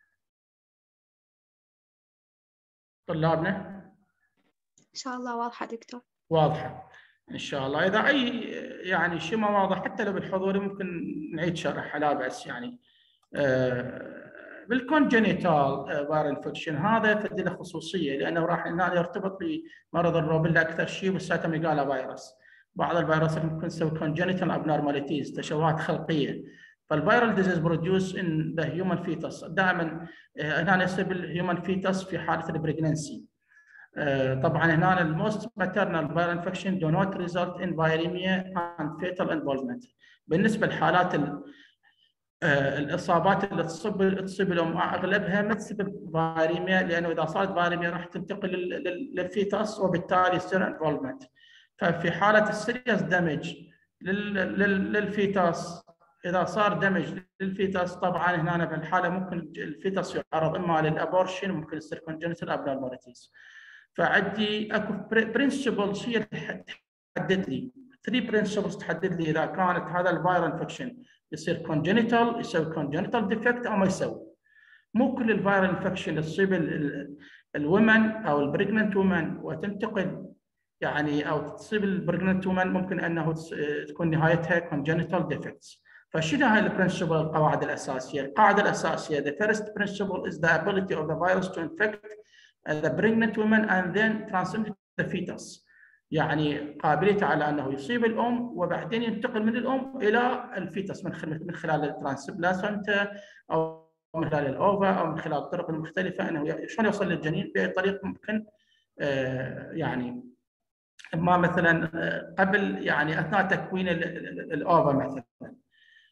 [SPEAKER 1] طلابنا
[SPEAKER 3] إن شاء الله واضحة دكتور.
[SPEAKER 1] واضحه ان شاء الله. اذا اي يعني شيء ما واضح حتى لو بالحضوري ممكن نعيد شرحها لا باس. يعني آه بالكونجنيتال فايرال انفكشن هذا فدي له خصوصيه لانه راح هنا يرتبط بمرض الروبيلا اكثر شيء والسيتوميجالا فيروس. بعض الفيروسات ممكن تسوي كونجنيتال ابنورماليتيز تشوهات خلقيه. فالفيرال ديزيز بروديوس ان ذا هيومن فيتس دائما هنا يصيب الهيومن فيتس في حاله البريجننسي. طبعا هنا الموست ماتيرنال فايرال انفكشن دو نوت ريزلت ان فايريميا اند فيتال انفولفمنت. بالنسبه لحالات الاصابات اللي تصيب تصيب الام اغلبها ما تسبب فايريميا، لانه اذا صارت فايريميا راح تنتقل للفيتس وبالتالي يصير انفولفمنت. ففي حاله السيريس دامج للفيتس اذا صار دمج للفيتس طبعا هنا بالحاله ممكن الفيتس يعرض اما للابورشن ممكن يصير كونجنتال ابنورماليتيز. فعندي اكو برنسبلز هي تحدد لي ثلاث برنسبلز تحدد لي اذا كانت هذا الفايرال انفكشن يصير كونجنتال يسوي كونجنتال ديفكت او ما يسوي. مو كل الفايرال انفكشن تصيب الومن او البريجننت وومن وتنتقل يعني او تصيب البريجننت وومن ممكن انه تكون نهايتها كونجنتال ديفكتس. فشنو هاي البرنسبل القواعد الاساسيه؟ القاعده الاساسيه the first principle is the ability of the virus to infect the pregnant woman and then transmit the fetus. يعني قابليته على انه يصيب الام وبعدين ينتقل من الام الى الفيتس من خلال من خلال الترانسبلاسنتا او من خلال الاوفا او من خلال الطرق المختلفه انه شلون يوصل للجنين باي طريق ممكن. آه يعني اما مثلا قبل يعني اثناء تكوين الاوفا مثلا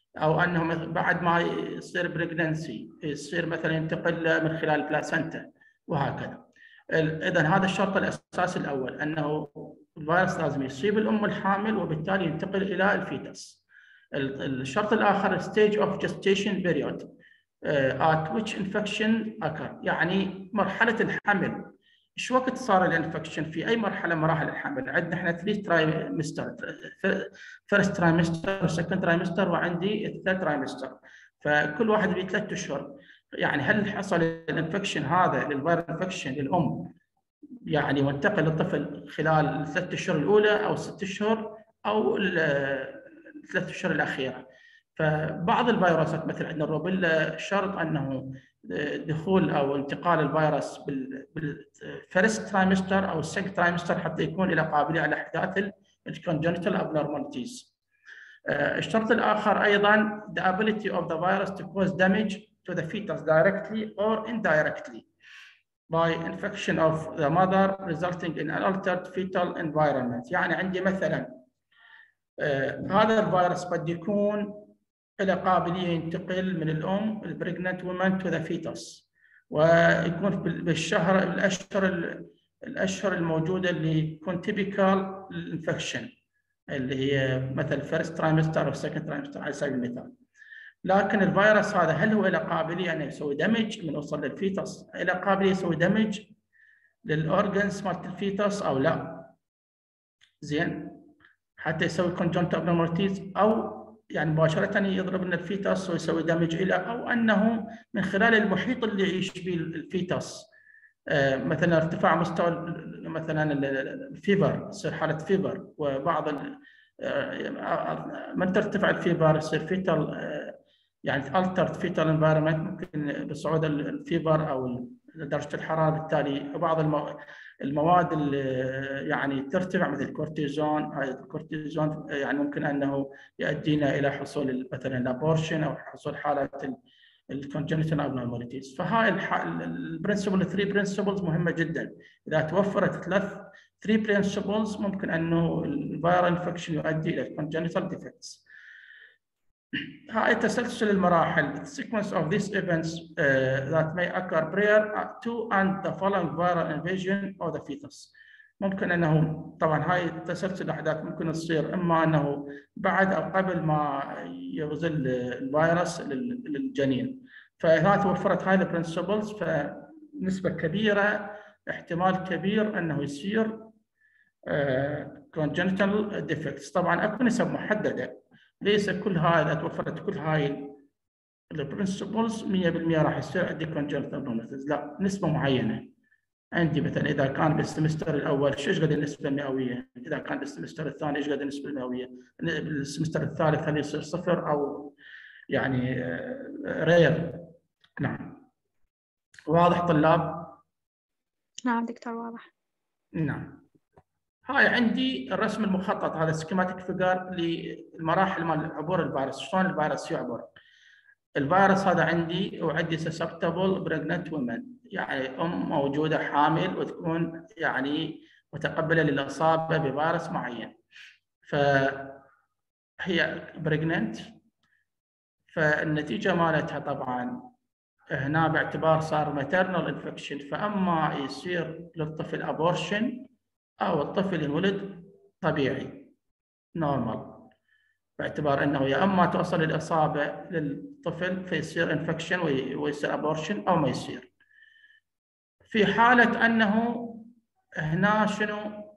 [SPEAKER 1] او انه بعد ما يصير بريجننسي يصير مثلا ينتقل من خلال البلاسنتا وهكذا. اذا هذا الشرط الاساسي الاول، انه الفيروس لازم يصيب الام الحامل وبالتالي ينتقل الى الفيتس. الشرط الاخر stage of gestation period at which infection occur، يعني مرحله الحمل ايش وقت صار الانفكشن، في اي مرحله مراحل الحمل. عندنا احنا ثلاث ترايمستر، فيرست ترايمستر وسكند ترايمستر وعندي الثيرد ترايمستر، فكل واحد به ثلاث اشهر. يعني هل حصل الانفكشن هذا للفيروس انفكشن للام يعني وانتقل للطفل خلال الثلاث اشهر الاولى او الست اشهر او الثلاث اشهر الاخيره. فبعض الفيروسات مثل عندنا الروبيلا شرط انه دخول او انتقال الفيروس بالفيرست ترايمستر او السكند ترايمستر حتى يكون له قابليه على احداث الكونجنتال abnormalities. الشرط الاخر ايضا the ability of the virus to cause damage to the fetus directly or indirectly by infection of the mother resulting in an altered fetal environment. يعني عندي مثلا هذا الفيروس قد يكون له قابليه ينتقل من الام البريجننت وومن تو ذا فيتس، ويكون بالشهر الاشهر الاشهر الموجوده اللي يكون تيبيكال الانفكشن اللي هي مثل فيرست ترايمستر او سكند ترايمستر على سبيل المثال. لكن الفيروس هذا هل هو له قابليه انه يسوي دمج من وصل للفيتس، له قابليه يسوي دمج للاورجنز مالت الفيتس او لا؟ زين، حتى يسوي كونجنتال ابنورماليتيز او يعني مباشرة يضرب لنا الفيتس ويسوي دمج إلى، أو أنه من خلال المحيط اللي يعيش به الفيتس مثلا ارتفاع مستوى مثلا الفيبر، يصير حالة فيبر، وبعض من ترتفع الفيبر يصير فيتال يعني altered fetal environment، ممكن بصعود الفيبر أو درجة الحرارة، بالتالي بعض المو... المواد اللي يعني ترتفع مثل الكورتيزون، هذا الكورتيزون يعني ممكن انه يؤدينا الى حصول مثلا الابورشن او حصول حالات الكونجنتال abnormalities. فهاي البرنسبل ثري برنسبلز مهمه جدا. اذا توفرت ثلاث ثري برنسبلز ممكن انه الفيرال انفكشن يؤدي الى الكونجنتال ديفكتس. هاي تسلسل المراحل sequence of these events uh, that may occur prior to and the following viral invasion of the fetus. ممكن انه طبعا هاي تسلسل الاحداث ممكن تصير اما انه بعد او قبل ما يغزل الفيروس للجنين. فاذا توفرت هاي البرنسبلز فنسبه كبيره احتمال كبير انه يصير uh, congenital defects. طبعا اكو نسب محدده، ليس كل هاي اذا توفرت كل هاي البرنسبلز مية بالمية راح يصير عندي كونجنتال ابنورماليتيز، لا، نسبه معينه. عندي مثلا اذا كان بالسمستر الاول ايش قد النسبه المئويه، اذا كان بالسمستر الثاني ايش قد النسبه المئويه، بالسمستر الثالث هل يصير صفر او يعني رير. نعم، واضح طلاب؟
[SPEAKER 3] نعم دكتور واضح.
[SPEAKER 1] نعم. هاي عندي الرسم المخطط، هذا سكيماتيك فيجر للمراحل مال عبور الفيروس، شلون الفيروس يعبر. الفيروس هذا عندي وعندي susceptible pregnant women، يعني ام موجوده حامل وتكون يعني متقبله للاصابه بفيروس معين، فهي pregnant، فالنتيجه مالتها طبعا هنا باعتبار صار maternal infection، فاما يصير للطفل abortion أو الطفل ينولد طبيعي نورمال، باعتبار أنه يا أما توصل الإصابة للطفل فيصير انفكشن ويصير أبورشن أو ما يصير. في حالة أنه هنا شنو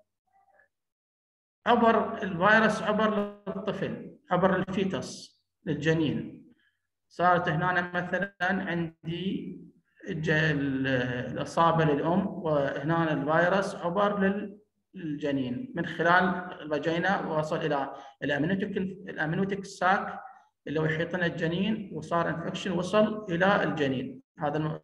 [SPEAKER 1] عبر الفيروس عبر للطفل، عبر الفيتس للجنين، صارت هنا مثلا عندي الإصابة للأم وهنا الفيروس عبر لل الجنين من خلال الفاجينا ووصل الى الامنيوتيك الامنيوتيك ساك اللي هو يحيطنا الجنين، وصار انفكشن وصل الى الجنين. هذا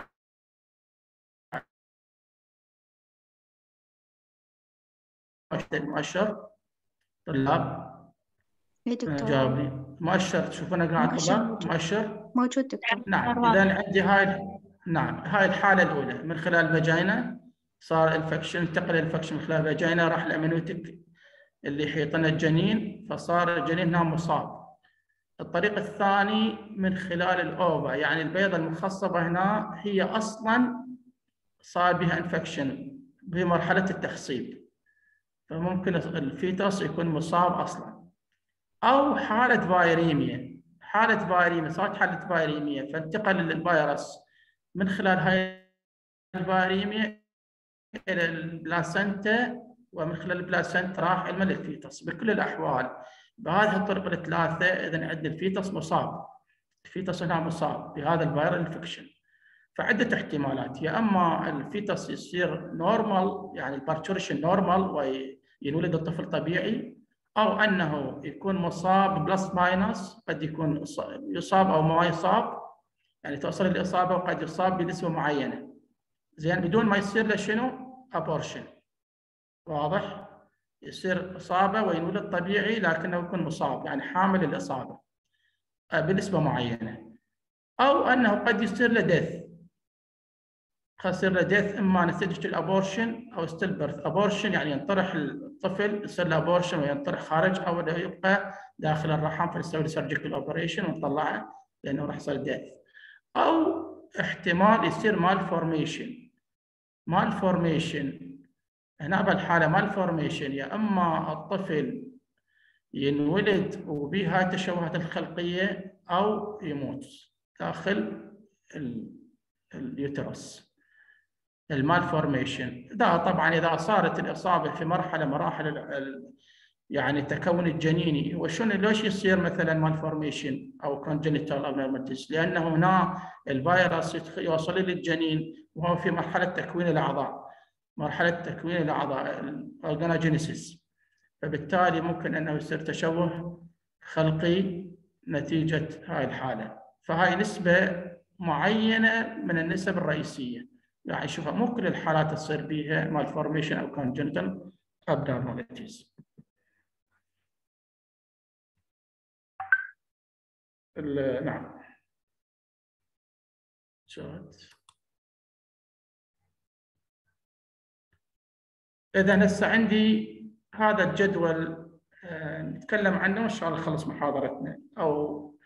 [SPEAKER 1] المؤشر طلاب جاوبني. مؤشر تشوفونه قاعد طلاب؟ مؤشر
[SPEAKER 3] موجود دكتور.
[SPEAKER 1] نعم. اذا عندي هاي نعم هاي الحاله الاولى من خلال الفاجينا صار انفكشن، انتقل الانفكشن من خلال الفاجينا راح الامنيوتيك اللي يحيطنا الجنين، فصار الجنين هنا مصاب. الطريق الثاني من خلال الأوفا، يعني البيضة المخصبة هنا هي أصلاً صار بها انفكشن بمرحلة التخصيب، فممكن الفيتوس يكون مصاب أصلاً، أو حالة فايريميا. حالة فايريميا صارت حالة فايريميا فانتقل الفيروس من خلال هاي الفايريميا إلى البلاسنتا، ومن خلال البلاسنتا راح إلى الفيتوس. بكل الأحوال بهذه الطرق الثلاثة إذا عند الفيتوس مصاب، الفيتوس هنا مصاب بهذا الفيرال انفكشن. فعدة احتمالات، يا اما الفيتوس يصير نورمال يعني البارتوريشن نورمال وينولد الطفل طبيعي، او انه يكون مصاب بلس ماينس، قد يكون يصاب او ما يصاب، يعني توصل الاصابه وقد يصاب بنسبه معينه، زين بدون ما يصير له شنو؟ ابورشن. واضح؟ يصير اصابه وينولد طبيعي لكنه يكون مصاب، يعني حامل الاصابه بنسبه معينه، او انه قد يصير له ديث، قد يصير له ديث اما نتيجه الابورشن او ستيل بيرث. ابورشن يعني ينطرح الطفل، يصير له ابورشن وينطرح خارج، او يبقى داخل الرحم فنسوي له سيرجيكال اوبريشن ونطلعه لانه راح يصير ديث. او احتمال يصير مال فورميشن. مال فورميشن هنا بالحاله مال فورميشن يا اما الطفل ينولد وبها التشوهات الخلقيه او يموت داخل اليوترس. المال فورميشن ده طبعا اذا صارت الاصابه في مرحله مراحل يعني التكون الجنيني. وشنو ليش يصير مثلا مال فورميشن او كونجنتال ابنورماليتيز؟ لانه هنا الفيروس يوصل للجنين وهو في مرحله تكوين الاعضاء، مرحله تكوين الاعضاء الاورجانوجينيسيس، فبالتالي ممكن انه يصير تشوه خلقي نتيجه هاي الحاله. فهاي نسبه معينه من النسب الرئيسيه، يعني شوفها مو كل الحالات تصير بها مال فورميشن او كونجنتال ابنورماليتيز. نعم. شاهد. إذا هسه عندي هذا الجدول نتكلم عنه إن شاء الله نخلص محاضرتنا، أو